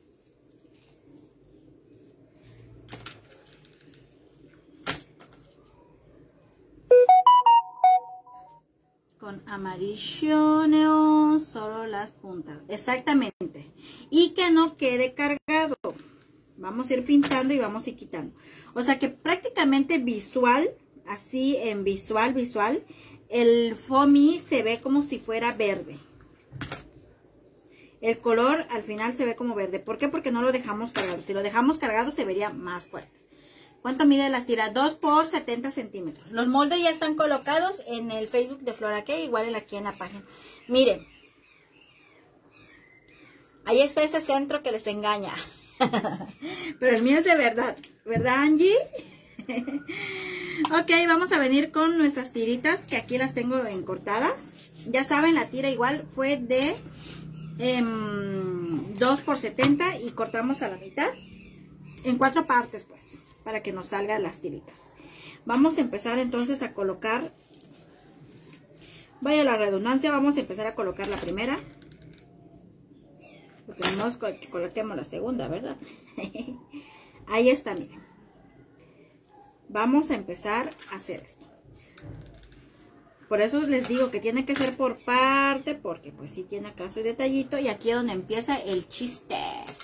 Con amarillo neón, solo las puntas. Exactamente. Y que no quede cargado. Vamos a ir pintando y vamos a ir quitando. O sea que prácticamente visual, así en visual, el foamy se ve como si fuera verde. El color al final se ve como verde. ¿Por qué? Porque no lo dejamos cargado. Si lo dejamos cargado se vería más fuerte. ¿Cuánto mide las tiras? 2 por 70 centímetros. Los moldes ya están colocados en el Facebook de Flora K, igual aquí en la página. Miren. Ahí está ese centro que les engaña. Pero el mío es de verdad. ¿Verdad, Angie? Ok, vamos a venir con nuestras tiritas, que aquí las tengo encortadas. Ya saben, la tira igual fue de 2 por 70 y cortamos a la mitad. En 4 partes, pues, para que nos salgan las tiritas. Vamos a empezar entonces a colocar, vaya la redundancia, vamos a empezar a colocar la primera. Porque no que coloquemos la segunda, ¿verdad? Ahí está, miren. Vamos a empezar a hacer esto. Por eso les digo que tiene que ser por parte, porque pues sí tiene acaso el detallito. Y aquí es donde empieza el chiste.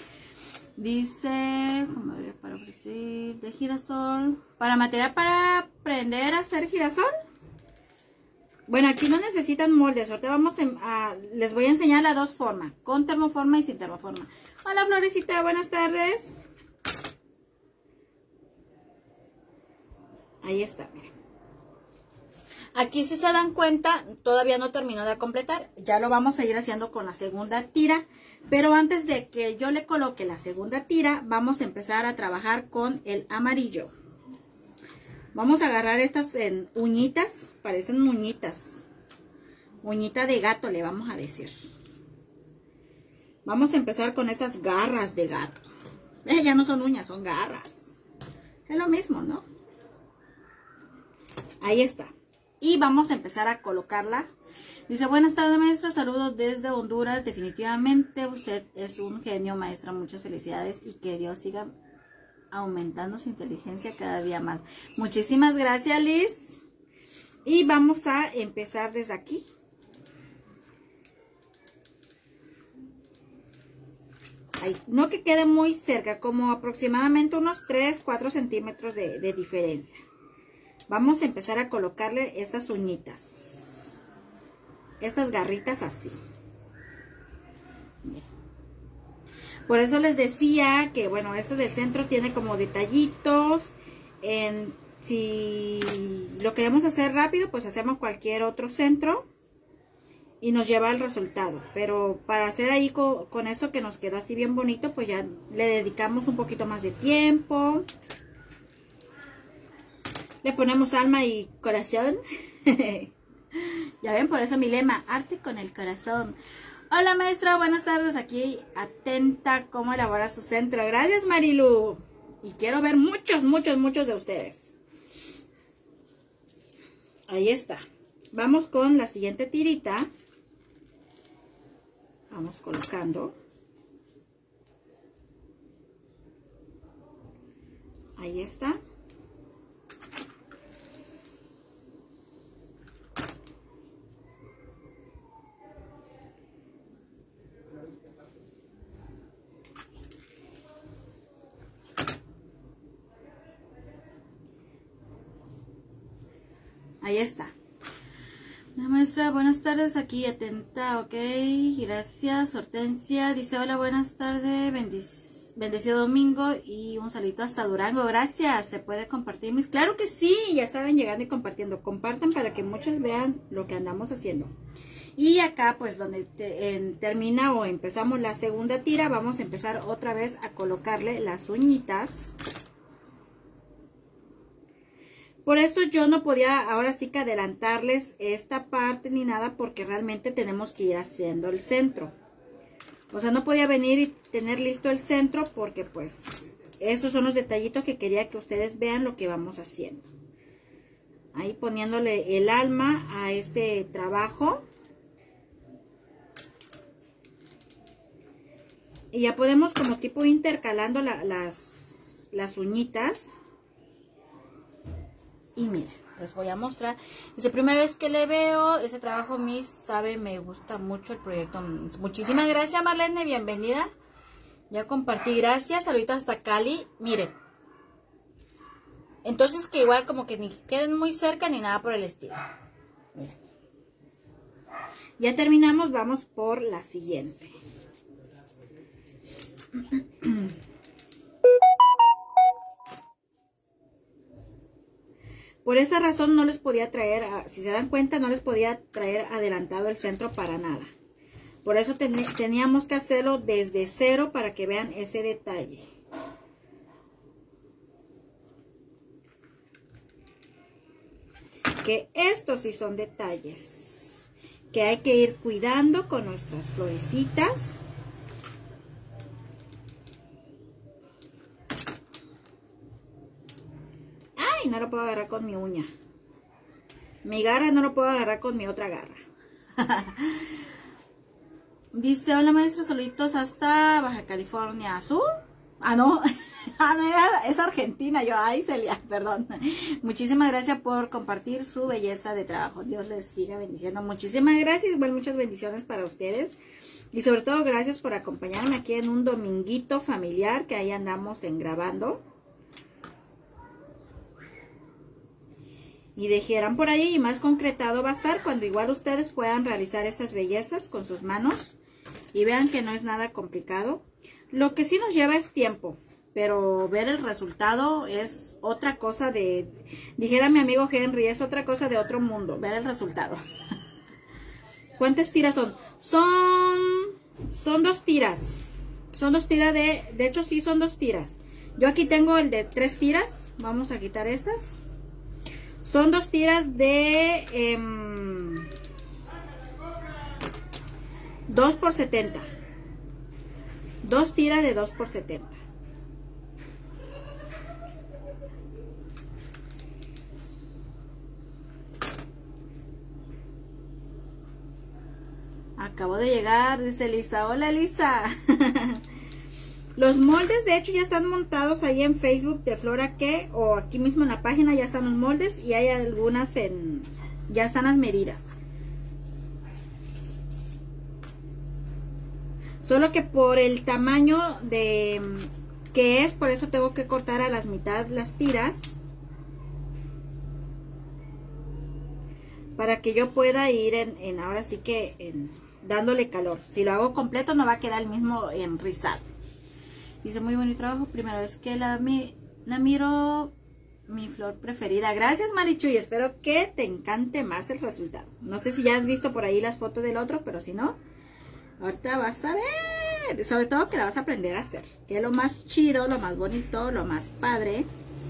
Dice, para ofrecer de girasol, para material para aprender a hacer girasol. Bueno, aquí no necesitan moldes. Ahorita les voy a enseñar las dos formas, con termoforma y sin termoforma. Hola, Florecita, buenas tardes. Ahí está, miren. Aquí, si se dan cuenta, todavía no terminó de completar. Ya lo vamos a ir haciendo con la segunda tira. Pero antes de que yo le coloque la segunda tira, vamos a empezar a trabajar con el amarillo. Vamos a agarrar estas en uñitas, parecen uñitas. Uñita de gato le vamos a decir. Vamos a empezar con estas garras de gato. Ya no son uñas, son garras. Es lo mismo, ¿no? Ahí está. Y vamos a empezar a colocarla. Dice, buenas tardes, maestra, saludos desde Honduras. Definitivamente usted es un genio, maestra. Muchas felicidades y que Dios siga aumentando su inteligencia cada día más. Muchísimas gracias, Liz. Y vamos a empezar desde aquí. Ahí. No que quede muy cerca, como aproximadamente unos 3-4 centímetros de diferencia. Vamos a empezar a colocarle estas uñitas. Estas garritas así. Mira. Por eso les decía que, bueno, esto del centro tiene como detallitos. Si lo queremos hacer rápido, pues hacemos cualquier otro centro y nos lleva al resultado. Pero para hacer ahí con esto que nos quedó así bien bonito, pues ya le dedicamos un poquito más de tiempo. Le ponemos alma y corazón. Ya ven, por eso mi lema, arte con el corazón. Hola maestra, buenas tardes, aquí atenta cómo elabora su centro. Gracias Marilu. Y quiero ver muchos de ustedes. Ahí está. Vamos con la siguiente tirita. Vamos colocando. Ahí está. Ahí está. La maestra, buenas tardes, aquí atenta, ok, gracias. Hortensia dice, hola, buenas tardes, bendecido domingo y un saludito hasta Durango, gracias. ¿Se puede compartir mis? Claro que sí, ya saben, llegando y compartiendo. Compartan para que muchos vean lo que andamos haciendo. Y acá, pues, donde termina o empezamos la segunda tira, vamos a empezar otra vez a colocarle las uñitas. Por esto yo no podía ahora sí que adelantarles esta parte ni nada porque realmente tenemos que ir haciendo el centro. O sea, no podía venir y tener listo el centro porque pues esos son los detallitos que quería que ustedes vean lo que vamos haciendo. Ahí poniéndole el alma a este trabajo. Y ya podemos como tipo intercalando las uñitas. Y miren, les voy a mostrar. Es la primera vez que le veo ese trabajo, Miss, sabe, me gusta mucho el proyecto. Muchísimas gracias, Marlene, bienvenida. Ya compartí, gracias, saluditos hasta Cali. Miren. Entonces que igual como que ni queden muy cerca ni nada por el estilo. Miren. Ya terminamos, vamos por la siguiente. Por esa razón no les podía traer, si se dan cuenta, no les podía traer adelantado el centro para nada. Por eso teníamos que hacerlo desde cero para que vean ese detalle. Que estos sí son detalles que hay que ir cuidando con nuestras florecitas. Ay, no lo puedo agarrar con mi uña. Mi garra no lo puedo agarrar con mi otra garra. Dice, hola maestra, saluditos hasta Baja California Sur. Ah, no. Es Argentina. Yo, ay, Celia, perdón. Muchísimas gracias por compartir su belleza de trabajo. Dios les siga bendiciendo. Muchísimas gracias. Bueno, muchas bendiciones para ustedes. Y sobre todo, gracias por acompañarme aquí en un dominguito familiar que ahí andamos grabando. Y dijeran por ahí, y más concretado va a estar cuando igual ustedes puedan realizar estas bellezas con sus manos. Y vean que no es nada complicado. Lo que sí nos lleva es tiempo. Pero ver el resultado es otra cosa de... Dijera mi amigo Henry, es otra cosa de otro mundo. Ver el resultado. ¿Cuántas tiras son? Son 2 tiras. Son 2 tiras de... De hecho sí son 2 tiras. Yo aquí tengo el de 3 tiras. Vamos a quitar estas. Son 2 tiras de 2 por 70. 2 tiras de 2 por 70. Acabo de llegar, dice Lisa. Hola Lisa. Los moldes de hecho ya están montados ahí en Facebook de Flora Que, o aquí mismo en la página ya están los moldes y hay algunas ya están las medidas. Solo que por el tamaño que es, por eso tengo que cortar a las mitad las tiras. Para que yo pueda ir ahora sí que dándole calor. Si lo hago completo no va a quedar el mismo enrizado. Dice muy bonito trabajo. Primera vez que la miro, mi flor preferida. Gracias Marichuy, espero que te encante más el resultado. No sé si ya has visto por ahí las fotos del otro, pero si no, ahorita vas a ver. Sobre todo que la vas a aprender a hacer. Que es lo más chido, lo más bonito, lo más padre.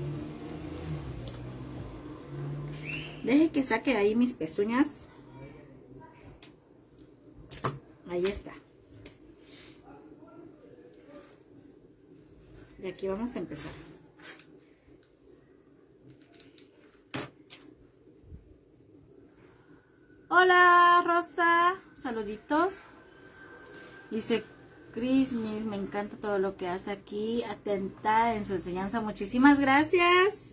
Deje que saque ahí mis pezuñas. Ahí está. Y aquí vamos a empezar. Hola Rosa, saluditos. Dice Cris, me encanta todo lo que hace aquí. Atenta en su enseñanza. Muchísimas gracias.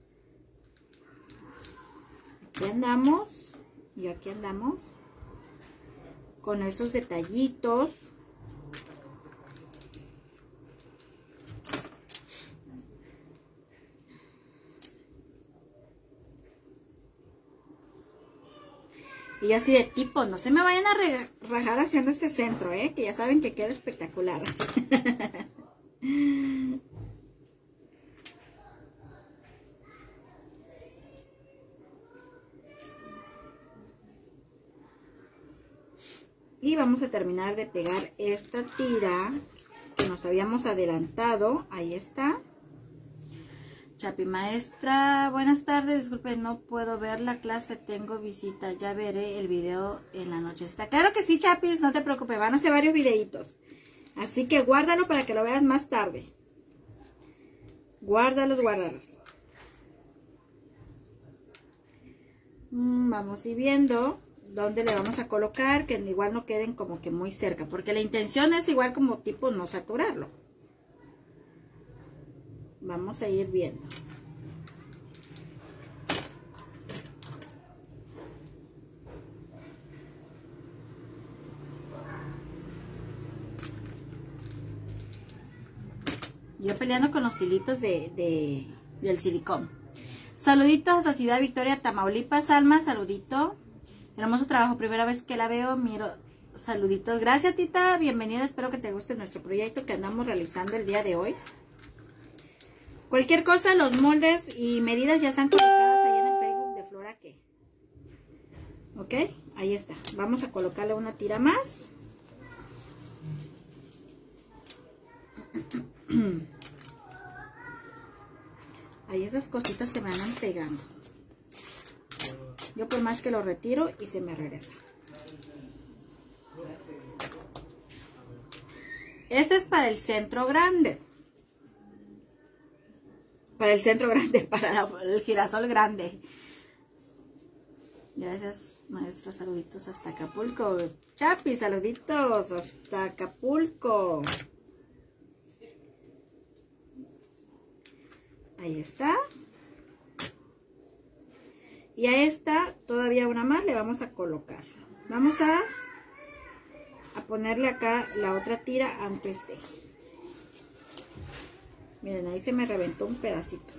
Aquí andamos, y aquí andamos con esos detallitos. Y así de tipo, no se me vayan a rajar haciendo este centro, que ya saben que queda espectacular. Y vamos a terminar de pegar esta tira que nos habíamos adelantado. Ahí está. Chapi maestra, buenas tardes. Disculpe, no puedo ver la clase, tengo visita. Ya veré el video en la noche. Está claro que sí, Chapis, no te preocupes. Van a hacer varios videitos. Así que guárdalo para que lo veas más tarde. Guárdalos, guárdalos. Vamos a ir viendo dónde le vamos a colocar, que igual no queden como que muy cerca, porque la intención es igual como tipo no saturarlo. Vamos a ir viendo. Yo peleando con los hilitos del silicón. Saluditos hasta Ciudad Victoria, Tamaulipas. Alma, saludito. Hermoso trabajo, primera vez que la veo, miro, saluditos. Gracias, Tita, bienvenida, espero que te guste nuestro proyecto que andamos realizando el día de hoy. Cualquier cosa, los moldes y medidas ya están colocadas ahí en el Facebook de Flora Que. Ok, ahí está. Vamos a colocarle una tira más. Ahí esas cositas se me van pegando. Yo por más que lo retiro y se me regresa. Este es para el centro grande. Para el centro grande, para el girasol grande. Gracias, maestra. Saluditos hasta Acapulco. Chapi, saluditos hasta Acapulco. Ahí está. Y a esta, todavía una más, le vamos a colocar. Vamos a ponerle acá la otra tira antes de. Miren, ahí se me reventó un pedacito.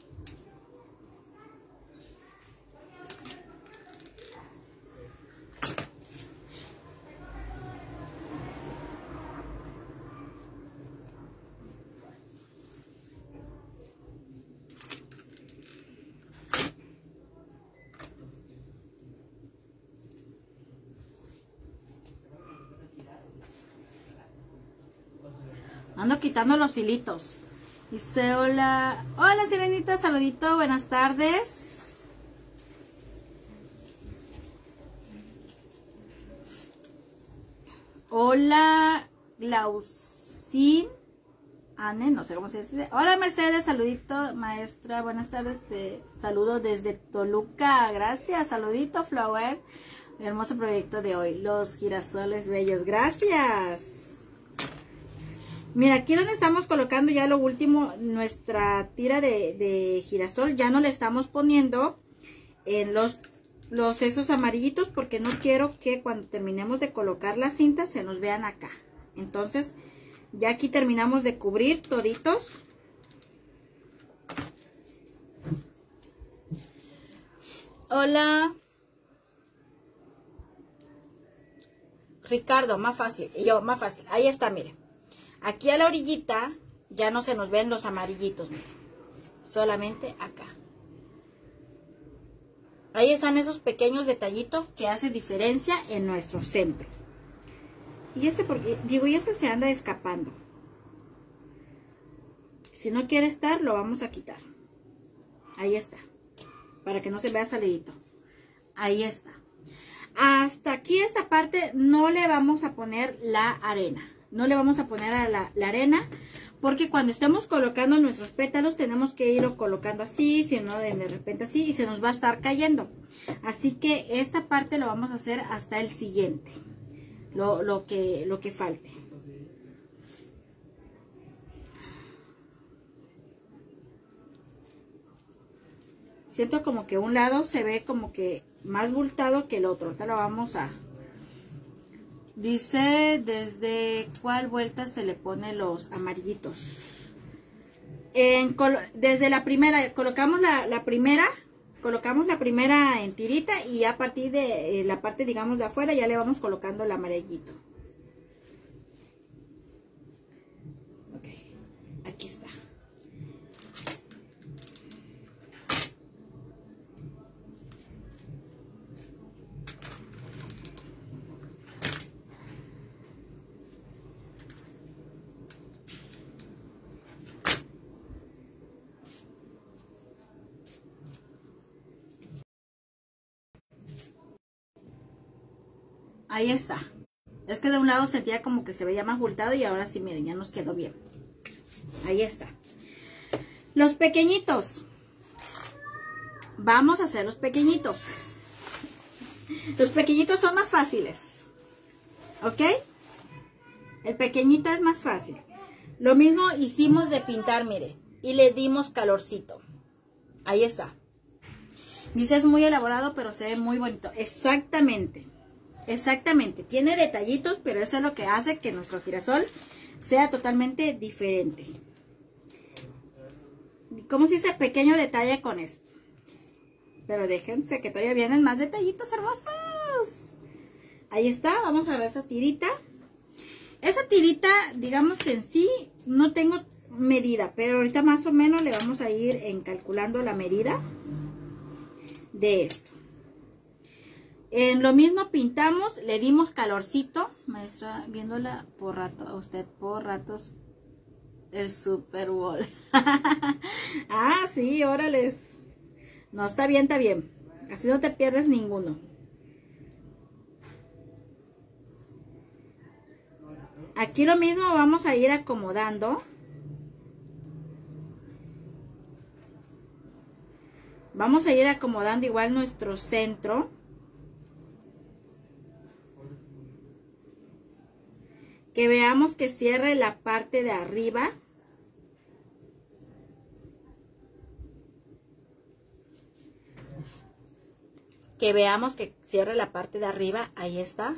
Ando quitando los hilitos. Dice, hola. Hola, Sirenita, saludito, buenas tardes. Hola, Glaucín. Anne, no sé cómo se dice. Hola, Mercedes, saludito, maestra, buenas tardes. Te saludo desde Toluca. Gracias, saludito, Flower. Hermoso proyecto de hoy. Los girasoles bellos. Gracias. Mira, aquí donde estamos colocando ya lo último, nuestra tira de girasol, ya no le estamos poniendo en los esos amarillitos, porque no quiero que cuando terminemos de colocar las cintas se nos vean acá. Entonces, ya aquí terminamos de cubrir toditos. Hola. Ricardo, más fácil. Y yo, más fácil. Ahí está, mire. Aquí a la orillita ya no se nos ven los amarillitos, mire. Solamente acá. Ahí están esos pequeños detallitos que hacen diferencia en nuestro centro. Y porque, digo, y se anda escapando. Si no quiere estar, lo vamos a quitar. Ahí está. Para que no se vea salidito. Ahí está. Hasta aquí esta parte no le vamos a poner la arena. No le vamos a poner a la arena. Porque cuando estemos colocando nuestros pétalos tenemos que irlo colocando así, si no de repente así, y se nos va a estar cayendo. Así que esta parte lo vamos a hacer hasta el siguiente, lo que falte. Siento como que un lado se ve como que más bultado que el otro. Ahorita lo vamos a... Dice, ¿desde cuál vuelta se le pone los amarillitos? Desde la primera, colocamos la primera en tirita y a partir de la parte, digamos, de afuera ya le vamos colocando el amarillito. Ok, aquí está. Ahí está. Es que de un lado sentía como que se veía más bultado y ahora sí, miren, ya nos quedó bien. Ahí está. Los pequeñitos. Vamos a hacer los pequeñitos. Los pequeñitos son más fáciles. ¿Ok? El pequeñito es más fácil. Lo mismo hicimos de pintar, mire. Y le dimos calorcito. Ahí está. Dice, es muy elaborado, pero se ve muy bonito. Exactamente. Exactamente, tiene detallitos, pero eso es lo que hace que nuestro girasol sea totalmente diferente. ¿Cómo se dice? Pequeño detalle con esto. Pero déjense que todavía vienen más detallitos hermosos. Ahí está, vamos a ver esa tirita. Esa tirita, digamos que en sí, no tengo medida, pero ahorita más o menos le vamos a ir calculando la medida de esto. En lo mismo pintamos, le dimos calorcito. Maestra, viéndola por rato, a usted por ratos, el Super Bowl. Ah, sí, órales. No, está bien, está bien. Así no te pierdes ninguno. Aquí lo mismo vamos a ir acomodando. Vamos a ir acomodando igual nuestro centro. Que veamos que cierre la parte de arriba. Que veamos que cierre la parte de arriba. Ahí está.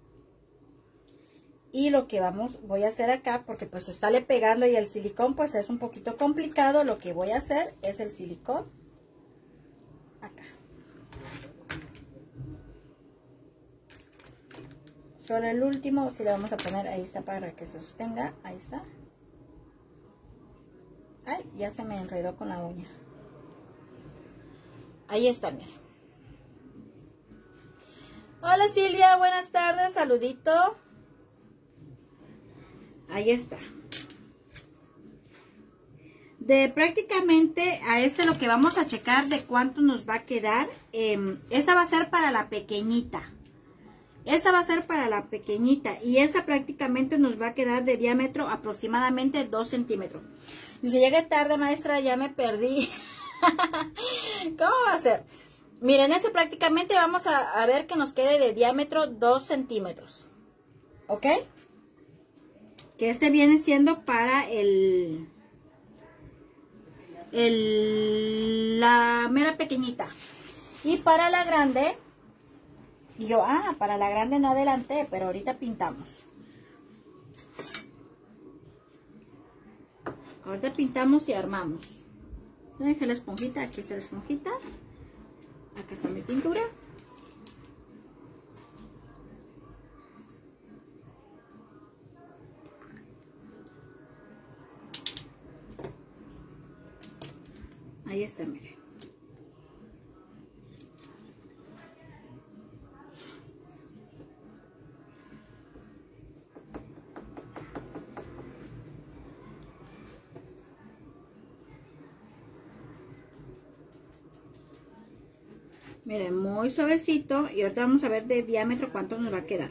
Y lo que voy a hacer acá, porque pues está le pegando y el silicón pues es un poquito complicado. Lo que voy a hacer es el silicón acá. Solo el último, si le vamos a poner, ahí está para que se sostenga, ahí está. Ay, ya se me enredó con la uña. Ahí está, mira. Hola Silvia, buenas tardes, saludito. Ahí está. Prácticamente a este lo que vamos a checar de cuánto nos va a quedar. Esta va a ser para la pequeñita. Esta va a ser para la pequeñita y esa prácticamente nos va a quedar de diámetro aproximadamente 2 centímetros. Dice, llegué tarde, maestra, ya me perdí. ¿Cómo va a ser? Miren, este prácticamente vamos a ver que nos quede de diámetro 2 centímetros. ¿Ok? Que este viene siendo para la mera pequeñita. Y para la grande, y yo, para la grande no adelanté, pero ahorita pintamos. Ahorita pintamos y armamos. Dejé la esponjita, aquí está la esponjita. Acá está mi pintura. Ahí está, miren. Miren, muy suavecito. Y ahorita vamos a ver de diámetro cuánto nos va a quedar.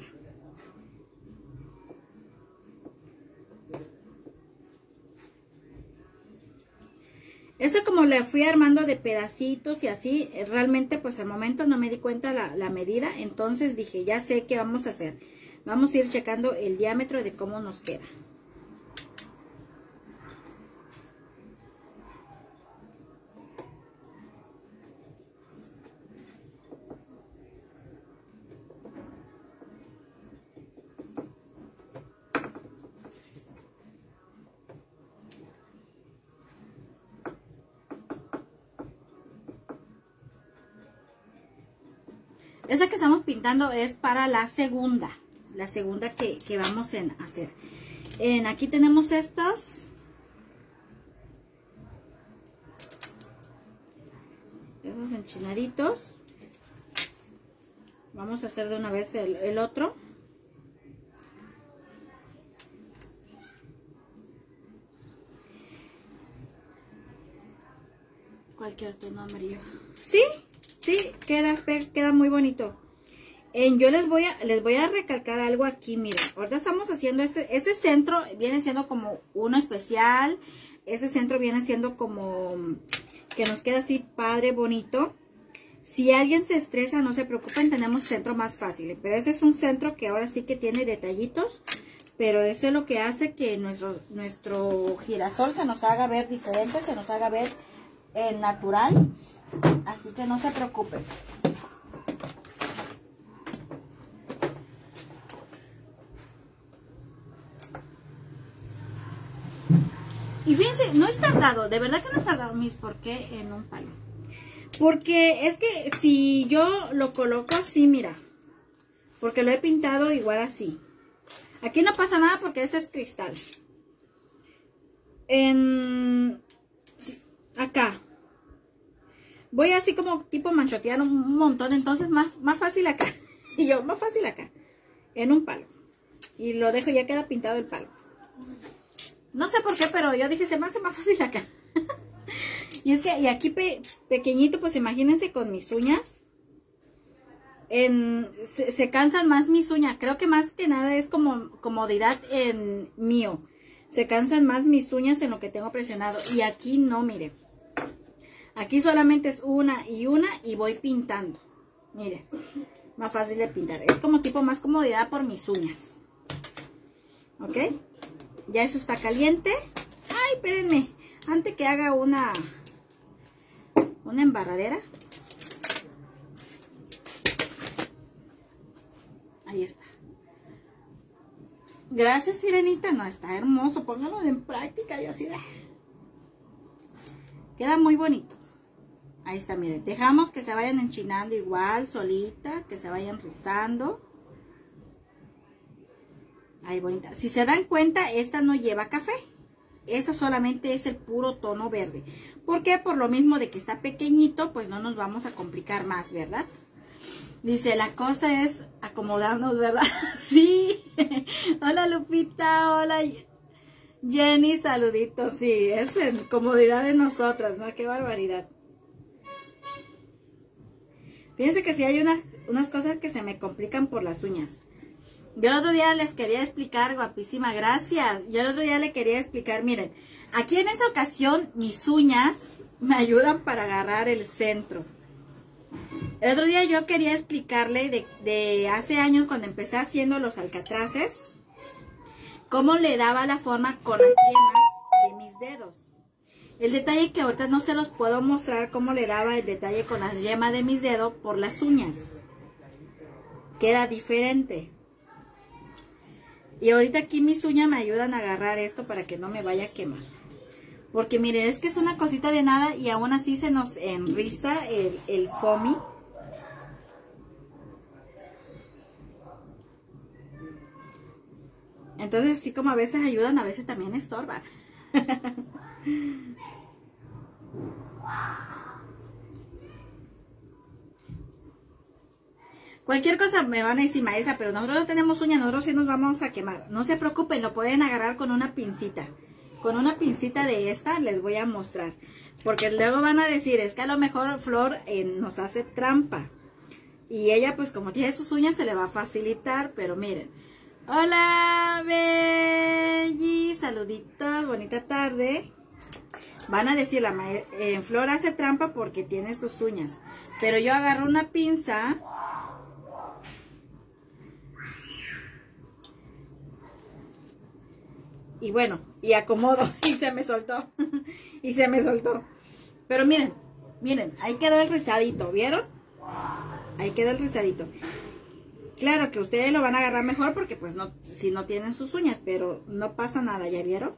Eso como le fui armando de pedacitos y así, realmente pues al momento no me di cuenta la medida. Entonces dije, ya sé qué vamos a hacer. Vamos a ir checando el diámetro de cómo nos queda. Esa que estamos pintando es para la segunda que vamos a hacer. Aquí tenemos estos enchinaditos. Vamos a hacer de una vez el otro. Cualquier tono amarillo. ¿Sí? Sí, queda muy bonito. Yo les voy a recalcar algo aquí, miren. Ahorita estamos haciendo este centro viene siendo como uno especial. Este centro viene siendo como que nos queda así padre, bonito. Si alguien se estresa, no se preocupen, tenemos centro más fácil. Pero este es un centro que ahora sí que tiene detallitos. Pero eso es lo que hace que nuestro girasol se nos haga ver diferente, se nos haga ver natural. Así que no se preocupen. Y fíjense, no es tardado, de verdad que no es tardado, mis, ¿por qué en un palo? Porque es que si yo lo coloco así, mira, porque lo he pintado igual así. Aquí no pasa nada porque esto es cristal. Acá. Voy así como tipo manchotear un montón, entonces más fácil acá. Y yo, más fácil acá. En un palo. Y lo dejo, ya queda pintado el palo. No sé por qué, pero yo dije, se me hace más fácil acá. Y es que, y aquí pequeñito, pues imagínense con mis uñas. Se cansan más mis uñas. Creo que más que nada es como comodidad en mío. Se cansan más mis uñas en lo que tengo presionado. Y aquí no, mire. Aquí solamente es una y voy pintando. Mire, más fácil de pintar. Es como tipo más comodidad por mis uñas. ¿Ok? Ya eso está caliente. Ay, espérenme. Antes que haga una embarradera. Ahí está. Gracias, Sirenita. No, está hermoso. Póngalo en práctica. Yo así de... Queda muy bonito. Ahí está, miren. Dejamos que se vayan enchinando igual, solita. Que se vayan rizando. Ahí, bonita. Si se dan cuenta, esta no lleva café. Esta solamente es el puro tono verde. ¿Por qué? Por lo mismo de que está pequeñito, pues no nos vamos a complicar más, ¿verdad? Dice, la cosa es acomodarnos, ¿verdad? Sí. Hola, Lupita. Hola, Jenny. Saluditos. Sí, es en comodidad de nosotras, ¿no? Qué barbaridad. Fíjense que sí hay unas cosas que se me complican por las uñas. Yo el otro día les quería explicar, guapísima, gracias. Yo el otro día le quería explicar, miren, aquí en esta ocasión mis uñas me ayudan para agarrar el centro. El otro día yo quería explicarle de hace años cuando empecé haciendo los alcatraces. cómo le daba la forma con las yemas de mis dedos. El detalle que ahorita no se los puedo mostrar cómo le daba el detalle con las yemas de mis dedos por las uñas. Queda diferente. Y ahorita aquí mis uñas me ayudan a agarrar esto para que no me vaya a quemar. Porque miren, es que es una cosita de nada y aún así se nos enriza el foamy. Entonces así como a veces ayudan, a veces también estorban. Cualquier cosa me van a decir, maestra, pero nosotros no tenemos uñas, nosotros sí nos vamos a quemar. No se preocupen, lo pueden agarrar con una pincita. Con una pincita de esta les voy a mostrar. Porque luego van a decir, es que a lo mejor Flor nos hace trampa. Y ella pues como tiene sus uñas se le va a facilitar, pero miren. Hola, Belly, saluditos, bonita tarde. Van a decir, Flor hace trampa porque tiene sus uñas. Pero yo agarro una pinza. Y bueno, y acomodo, y se me soltó, y se me soltó. Pero miren, miren, ahí quedó el rizadito, ¿vieron? Ahí quedó el rizadito. Claro que ustedes lo van a agarrar mejor porque pues no, si no tienen sus uñas, pero no pasa nada, ¿ya vieron?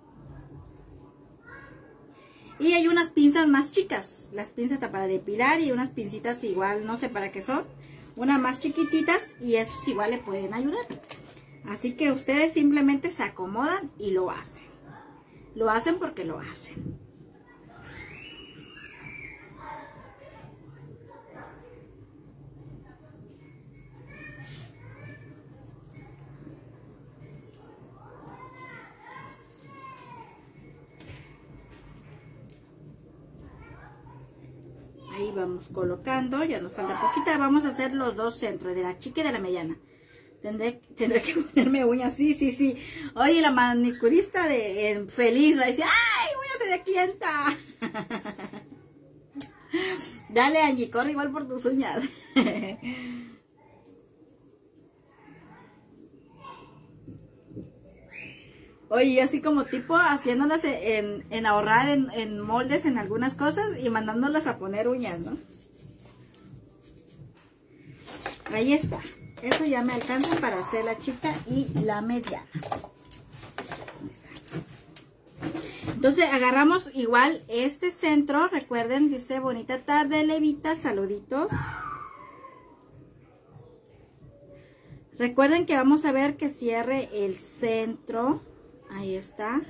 Y hay unas pinzas más chicas, las pinzas para depilar y unas pincitas igual, no sé para qué son, unas más chiquititas y esos igual le pueden ayudar. Así que ustedes simplemente se acomodan y lo hacen. Lo hacen porque lo hacen. Ahí vamos colocando, ya nos falta poquita. Vamos a hacer los dos centros, de la chica y de la mediana. Tendré que ponerme uñas, sí. Oye, la manicurista feliz va a decir, ¡ay, uñas de clienta! Dale, Angie, corre igual por tus uñas. Oye, yo así como tipo haciéndolas en ahorrar en moldes en algunas cosas y mandándolas a poner uñas, ¿no? Ahí está. Eso ya me alcanza para hacer la chica y la mediana. Entonces agarramos igual este centro. Recuerden, dice bonita tarde, Levita, saluditos. Recuerden que vamos a ver que cierre el centro. Ahí está.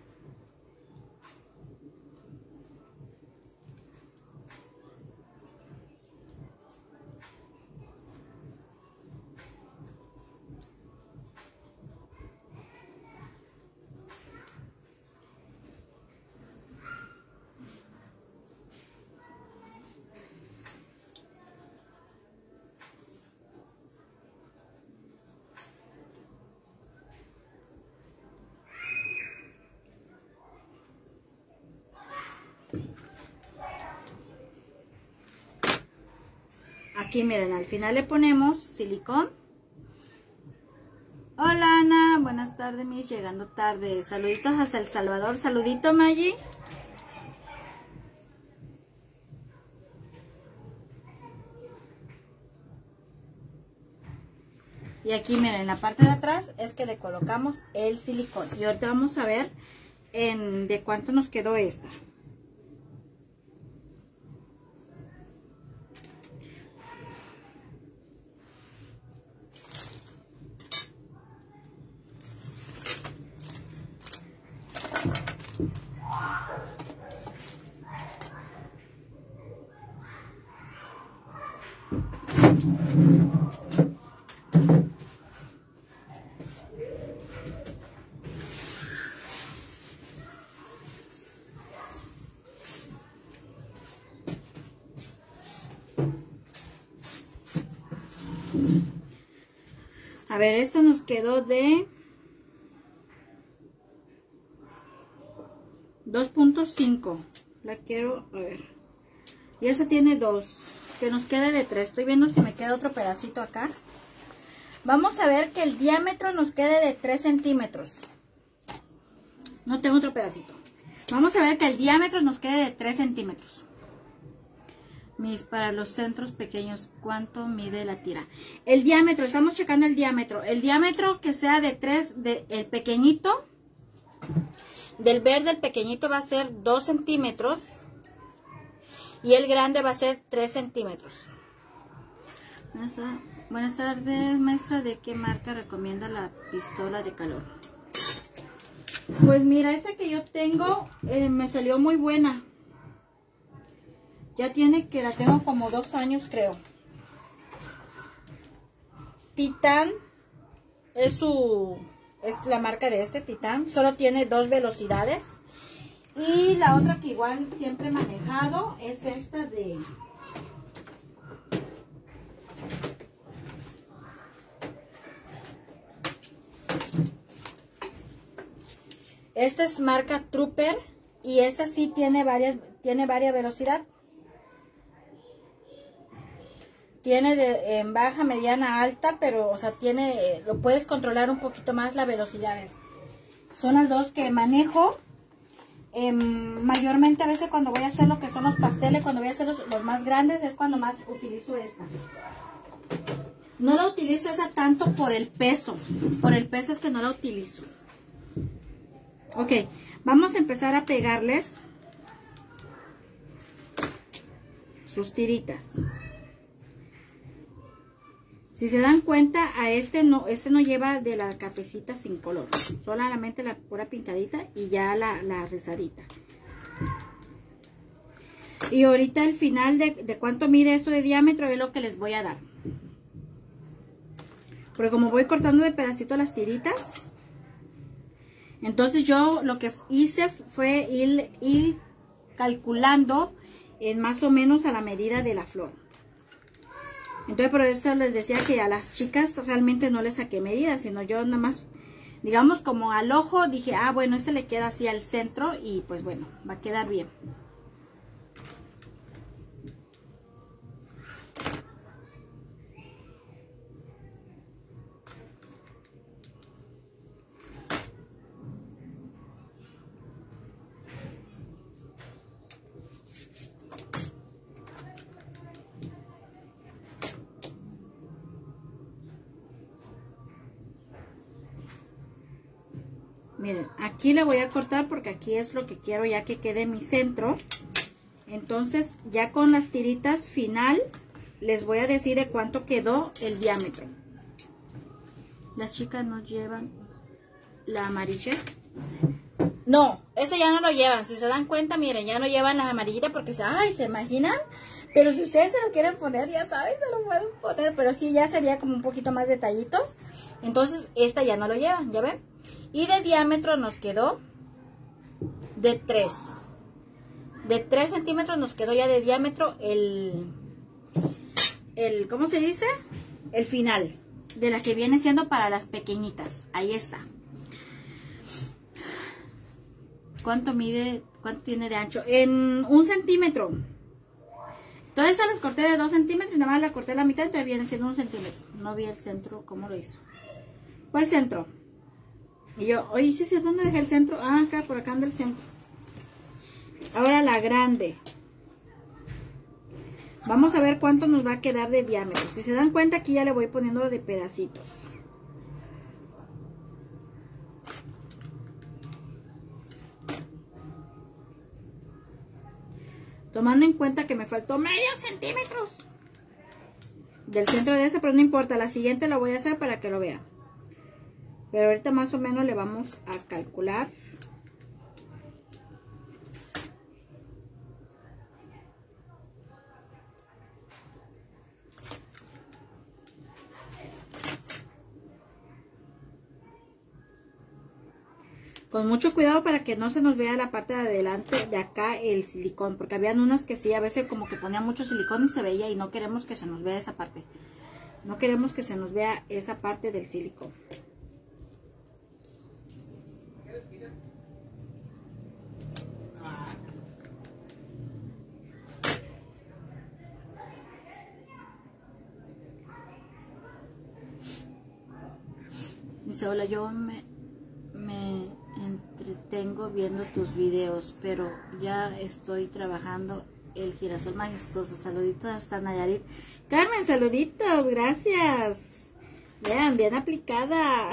Aquí miren, al final le ponemos silicón. Hola Ana, buenas tardes, mis, llegando tarde. Saluditos hasta El Salvador, saludito Maggie. Y aquí miren, en la parte de atrás es que le colocamos el silicón. Y ahorita vamos a ver de cuánto nos quedó esta. A ver, esta nos quedó de 2.5. La quiero, a ver. Y esa tiene 2. Que nos quede de 3. Estoy viendo si me queda otro pedacito acá. Vamos a ver que el diámetro nos quede de 3 centímetros. No tengo otro pedacito. Vamos a ver que el diámetro nos quede de 3 centímetros. Para los centros pequeños, ¿cuánto mide la tira? El diámetro, estamos checando el diámetro. El diámetro que sea de 3, el pequeñito, del verde, el pequeñito va a ser 2 centímetros. Y el grande va a ser 3 centímetros. Buenas tardes, maestra. ¿De qué marca recomienda la pistola de calor? Pues mira, esta que yo tengo me salió muy buena. Ya tiene que la tengo como 2 años, creo. Titán es la marca de este Titán. Solo tiene 2 velocidades. Y la otra que igual siempre he manejado es esta de... Esta es marca Trooper y esta sí tiene varias velocidad. Tiene en baja, mediana, alta, pero o sea, lo puedes controlar un poquito más las velocidades. Son las 2 que manejo. Mayormente a veces cuando voy a hacer lo que son los pasteles, cuando voy a hacer los más grandes, es cuando más utilizo esta. No la utilizo esa tanto por el peso. Por el peso es que no la utilizo. Ok, vamos a empezar a pegarles sus tiritas. Si se dan cuenta, a este no lleva de la cafecita sin color. Solamente la pura pintadita y ya la rizadita. Y ahorita el final de cuánto mide esto de diámetro es lo que les voy a dar. Porque como voy cortando de pedacito las tiritas, entonces yo lo que hice fue ir calculando en más o menos a la medida de la flor. Entonces por eso les decía que a las chicas realmente no les saqué medidas, sino yo nada más, digamos como al ojo, dije, ah bueno, este le queda así al centro y pues bueno, va a quedar bien. Miren, aquí le voy a cortar porque aquí es lo que quiero ya que quede mi centro. Entonces, ya con las tiritas final, les voy a decir de cuánto quedó el diámetro. Las chicas no llevan la amarilla. No, ese ya no lo llevan. Si se dan cuenta, miren, ya no llevan las amarillitas porque ay, ¿se imaginan? Pero si ustedes se lo quieren poner, ya saben, se lo pueden poner. Pero sí, ya sería como un poquito más detallitos. Entonces, esta ya no lo llevan, ¿ya ven? Y de diámetro nos quedó de 3. De 3 centímetros nos quedó ya de diámetro ¿cómo se dice? El final. De la que viene siendo para las pequeñitas. Ahí está. ¿Cuánto mide? ¿Cuánto tiene de ancho? En 1 centímetro. Entonces las corté de 2 centímetros y nada más la corté la mitad. Entonces viene siendo 1 centímetro. No vi el centro, ¿cómo lo hizo? ¿Cuál centro? Y yo, oye, sí, ¿dónde dejé el centro? Ah, acá, por acá anda el centro. Ahora la grande. Vamos a ver cuánto nos va a quedar de diámetro. Si se dan cuenta, aquí ya le voy poniendo de pedacitos. Tomando en cuenta que me faltó medio centímetros del centro de ese, pero no importa. La siguiente la voy a hacer para que lo vean. Pero ahorita más o menos le vamos a calcular. Con mucho cuidado para que no se nos vea la parte de adelante de acá el silicón. Porque habían unas que sí, a veces como que ponía mucho silicón y se veía. Y no queremos que se nos vea esa parte. No queremos que se nos vea esa parte del silicón. Dice, hola, yo me entretengo viendo tus videos, pero ya estoy trabajando el girasol majestuoso. Saluditos hasta Nayarit. Carmen, saluditos, gracias. Vean, bien aplicada.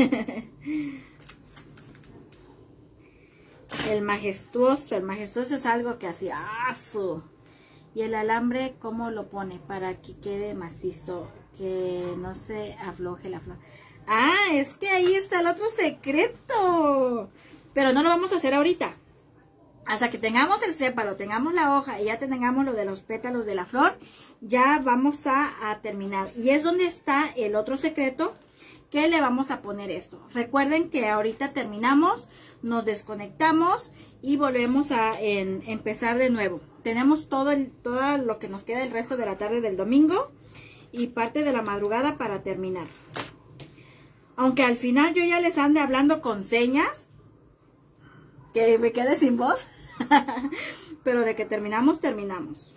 El majestuoso es algo que así, ¡asu! Y el alambre, ¿cómo lo pone? Para que quede macizo, que no se afloje la flor. Ah, es que ahí está el otro secreto. Pero no lo vamos a hacer ahorita. Hasta que tengamos el sépalo, tengamos la hoja y ya tengamos lo de los pétalos de la flor, ya vamos a terminar. Y es donde está el otro secreto que le vamos a poner esto. Recuerden que ahorita terminamos, nos desconectamos y volvemos a empezar de nuevo. Tenemos todo lo que nos queda el resto de la tarde del domingo y parte de la madrugada para terminar. Aunque al final yo ya les ande hablando con señas, que me quede sin voz, pero de que terminamos, terminamos.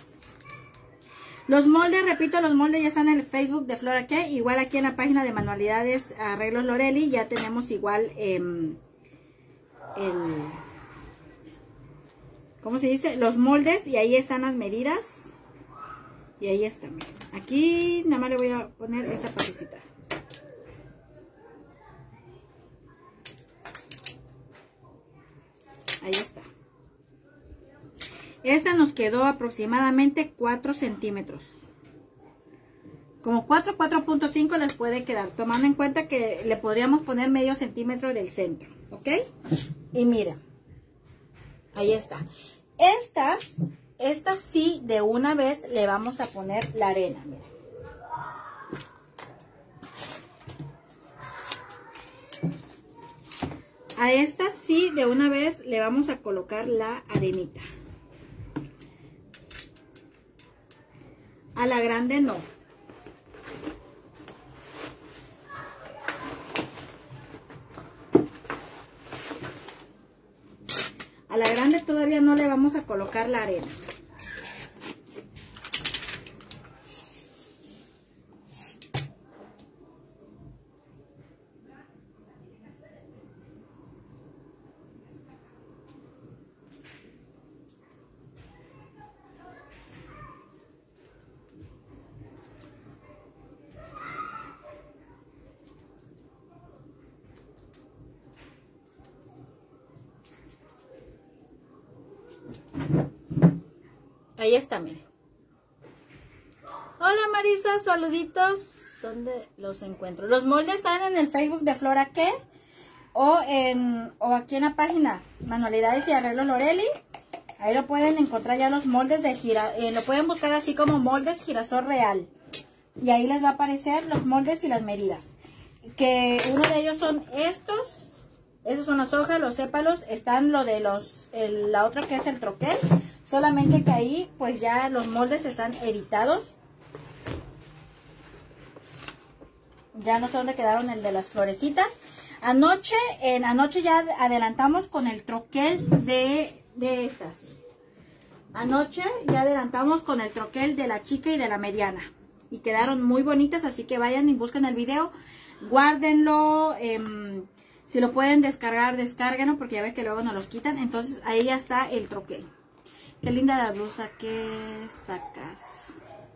Los moldes, repito, los moldes ya están en el Facebook de Flora Que, igual aquí en la página de Manualidades Arreglos Loreli, ya tenemos igual ¿cómo se dice? Los moldes, y ahí están las medidas. Y ahí está, miren. Aquí nada más le voy a poner esta partecita. Ahí está. Esta nos quedó aproximadamente 4 centímetros. Como 4.5 les puede quedar, tomando en cuenta que le podríamos poner medio centímetro del centro, ¿ok? Y mira, ahí está. Estas sí, de una vez le vamos a poner la arena, mira. A esta sí, de una vez le vamos a colocar la arenita. A la grande no. A la grande todavía no le vamos a colocar la arena. Ahí está, miren. Hola Marisa, saluditos. ¿Dónde los encuentro? Los moldes están en el Facebook de Flora Que o aquí en la página Manualidades y Arreglos Loreli. Ahí lo pueden encontrar ya los moldes de lo pueden buscar así como moldes girasol real. Y ahí les va a aparecer los moldes y las medidas. Que uno de ellos son estos. Esas son las hojas, los sépalos. Están lo de la otra que es el troquel. Solamente que ahí pues ya los moldes están editados. Ya no sé dónde quedaron el de las florecitas. Anoche ya adelantamos con el troquel de estas. Anoche ya adelantamos con el troquel de la chica y de la mediana. Y quedaron muy bonitas, así que vayan y busquen el video. Guárdenlo. Si lo pueden descargar, descárguenlo, porque ya ves que luego nos los quitan. Entonces ahí ya está el troquel. Qué linda la blusa que sacas.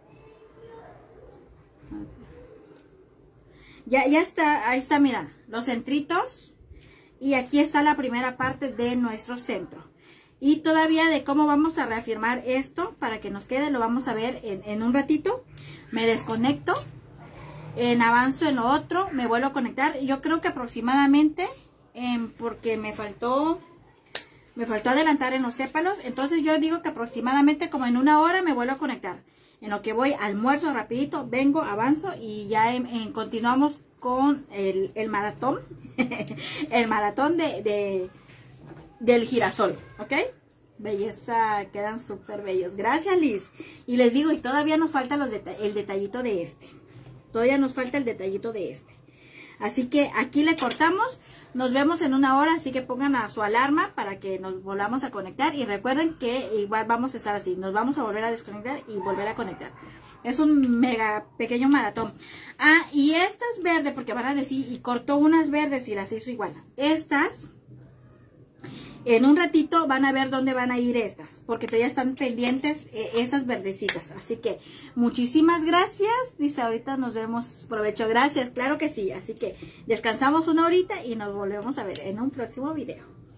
Ya está, ahí está, mira, los centritos. Y aquí está la primera parte de nuestro centro. Y todavía de cómo vamos a reafirmar esto para que nos quede, lo vamos a ver en un ratito. Me desconecto. Avanzo en lo otro, me vuelvo a conectar. Yo creo que aproximadamente, porque me faltó adelantar en los sépalos. Entonces yo digo que aproximadamente como en 1 hora me vuelvo a conectar. En lo que voy, almuerzo rapidito, vengo, avanzo y ya continuamos con el maratón. El maratón del girasol, ¿ok? Belleza, quedan súper bellos. Gracias, Liz. Y les digo, y todavía nos falta el detallito de este. Todavía nos falta el detallito de este. Así que aquí le cortamos. Nos vemos en una hora, así que pongan a su alarma para que nos volvamos a conectar. Y recuerden que igual vamos a estar así, nos vamos a volver a desconectar y volver a conectar. Es un mega pequeño maratón. Ah, y estas verdes, porque van a decir, y cortó unas verdes y las hizo igual. Estas, en un ratito van a ver dónde van a ir estas, porque todavía están pendientes esas verdecitas. Así que muchísimas gracias. Dice, ahorita nos vemos, provecho. Gracias, claro que sí. Así que descansamos una horita y nos volvemos a ver en un próximo video.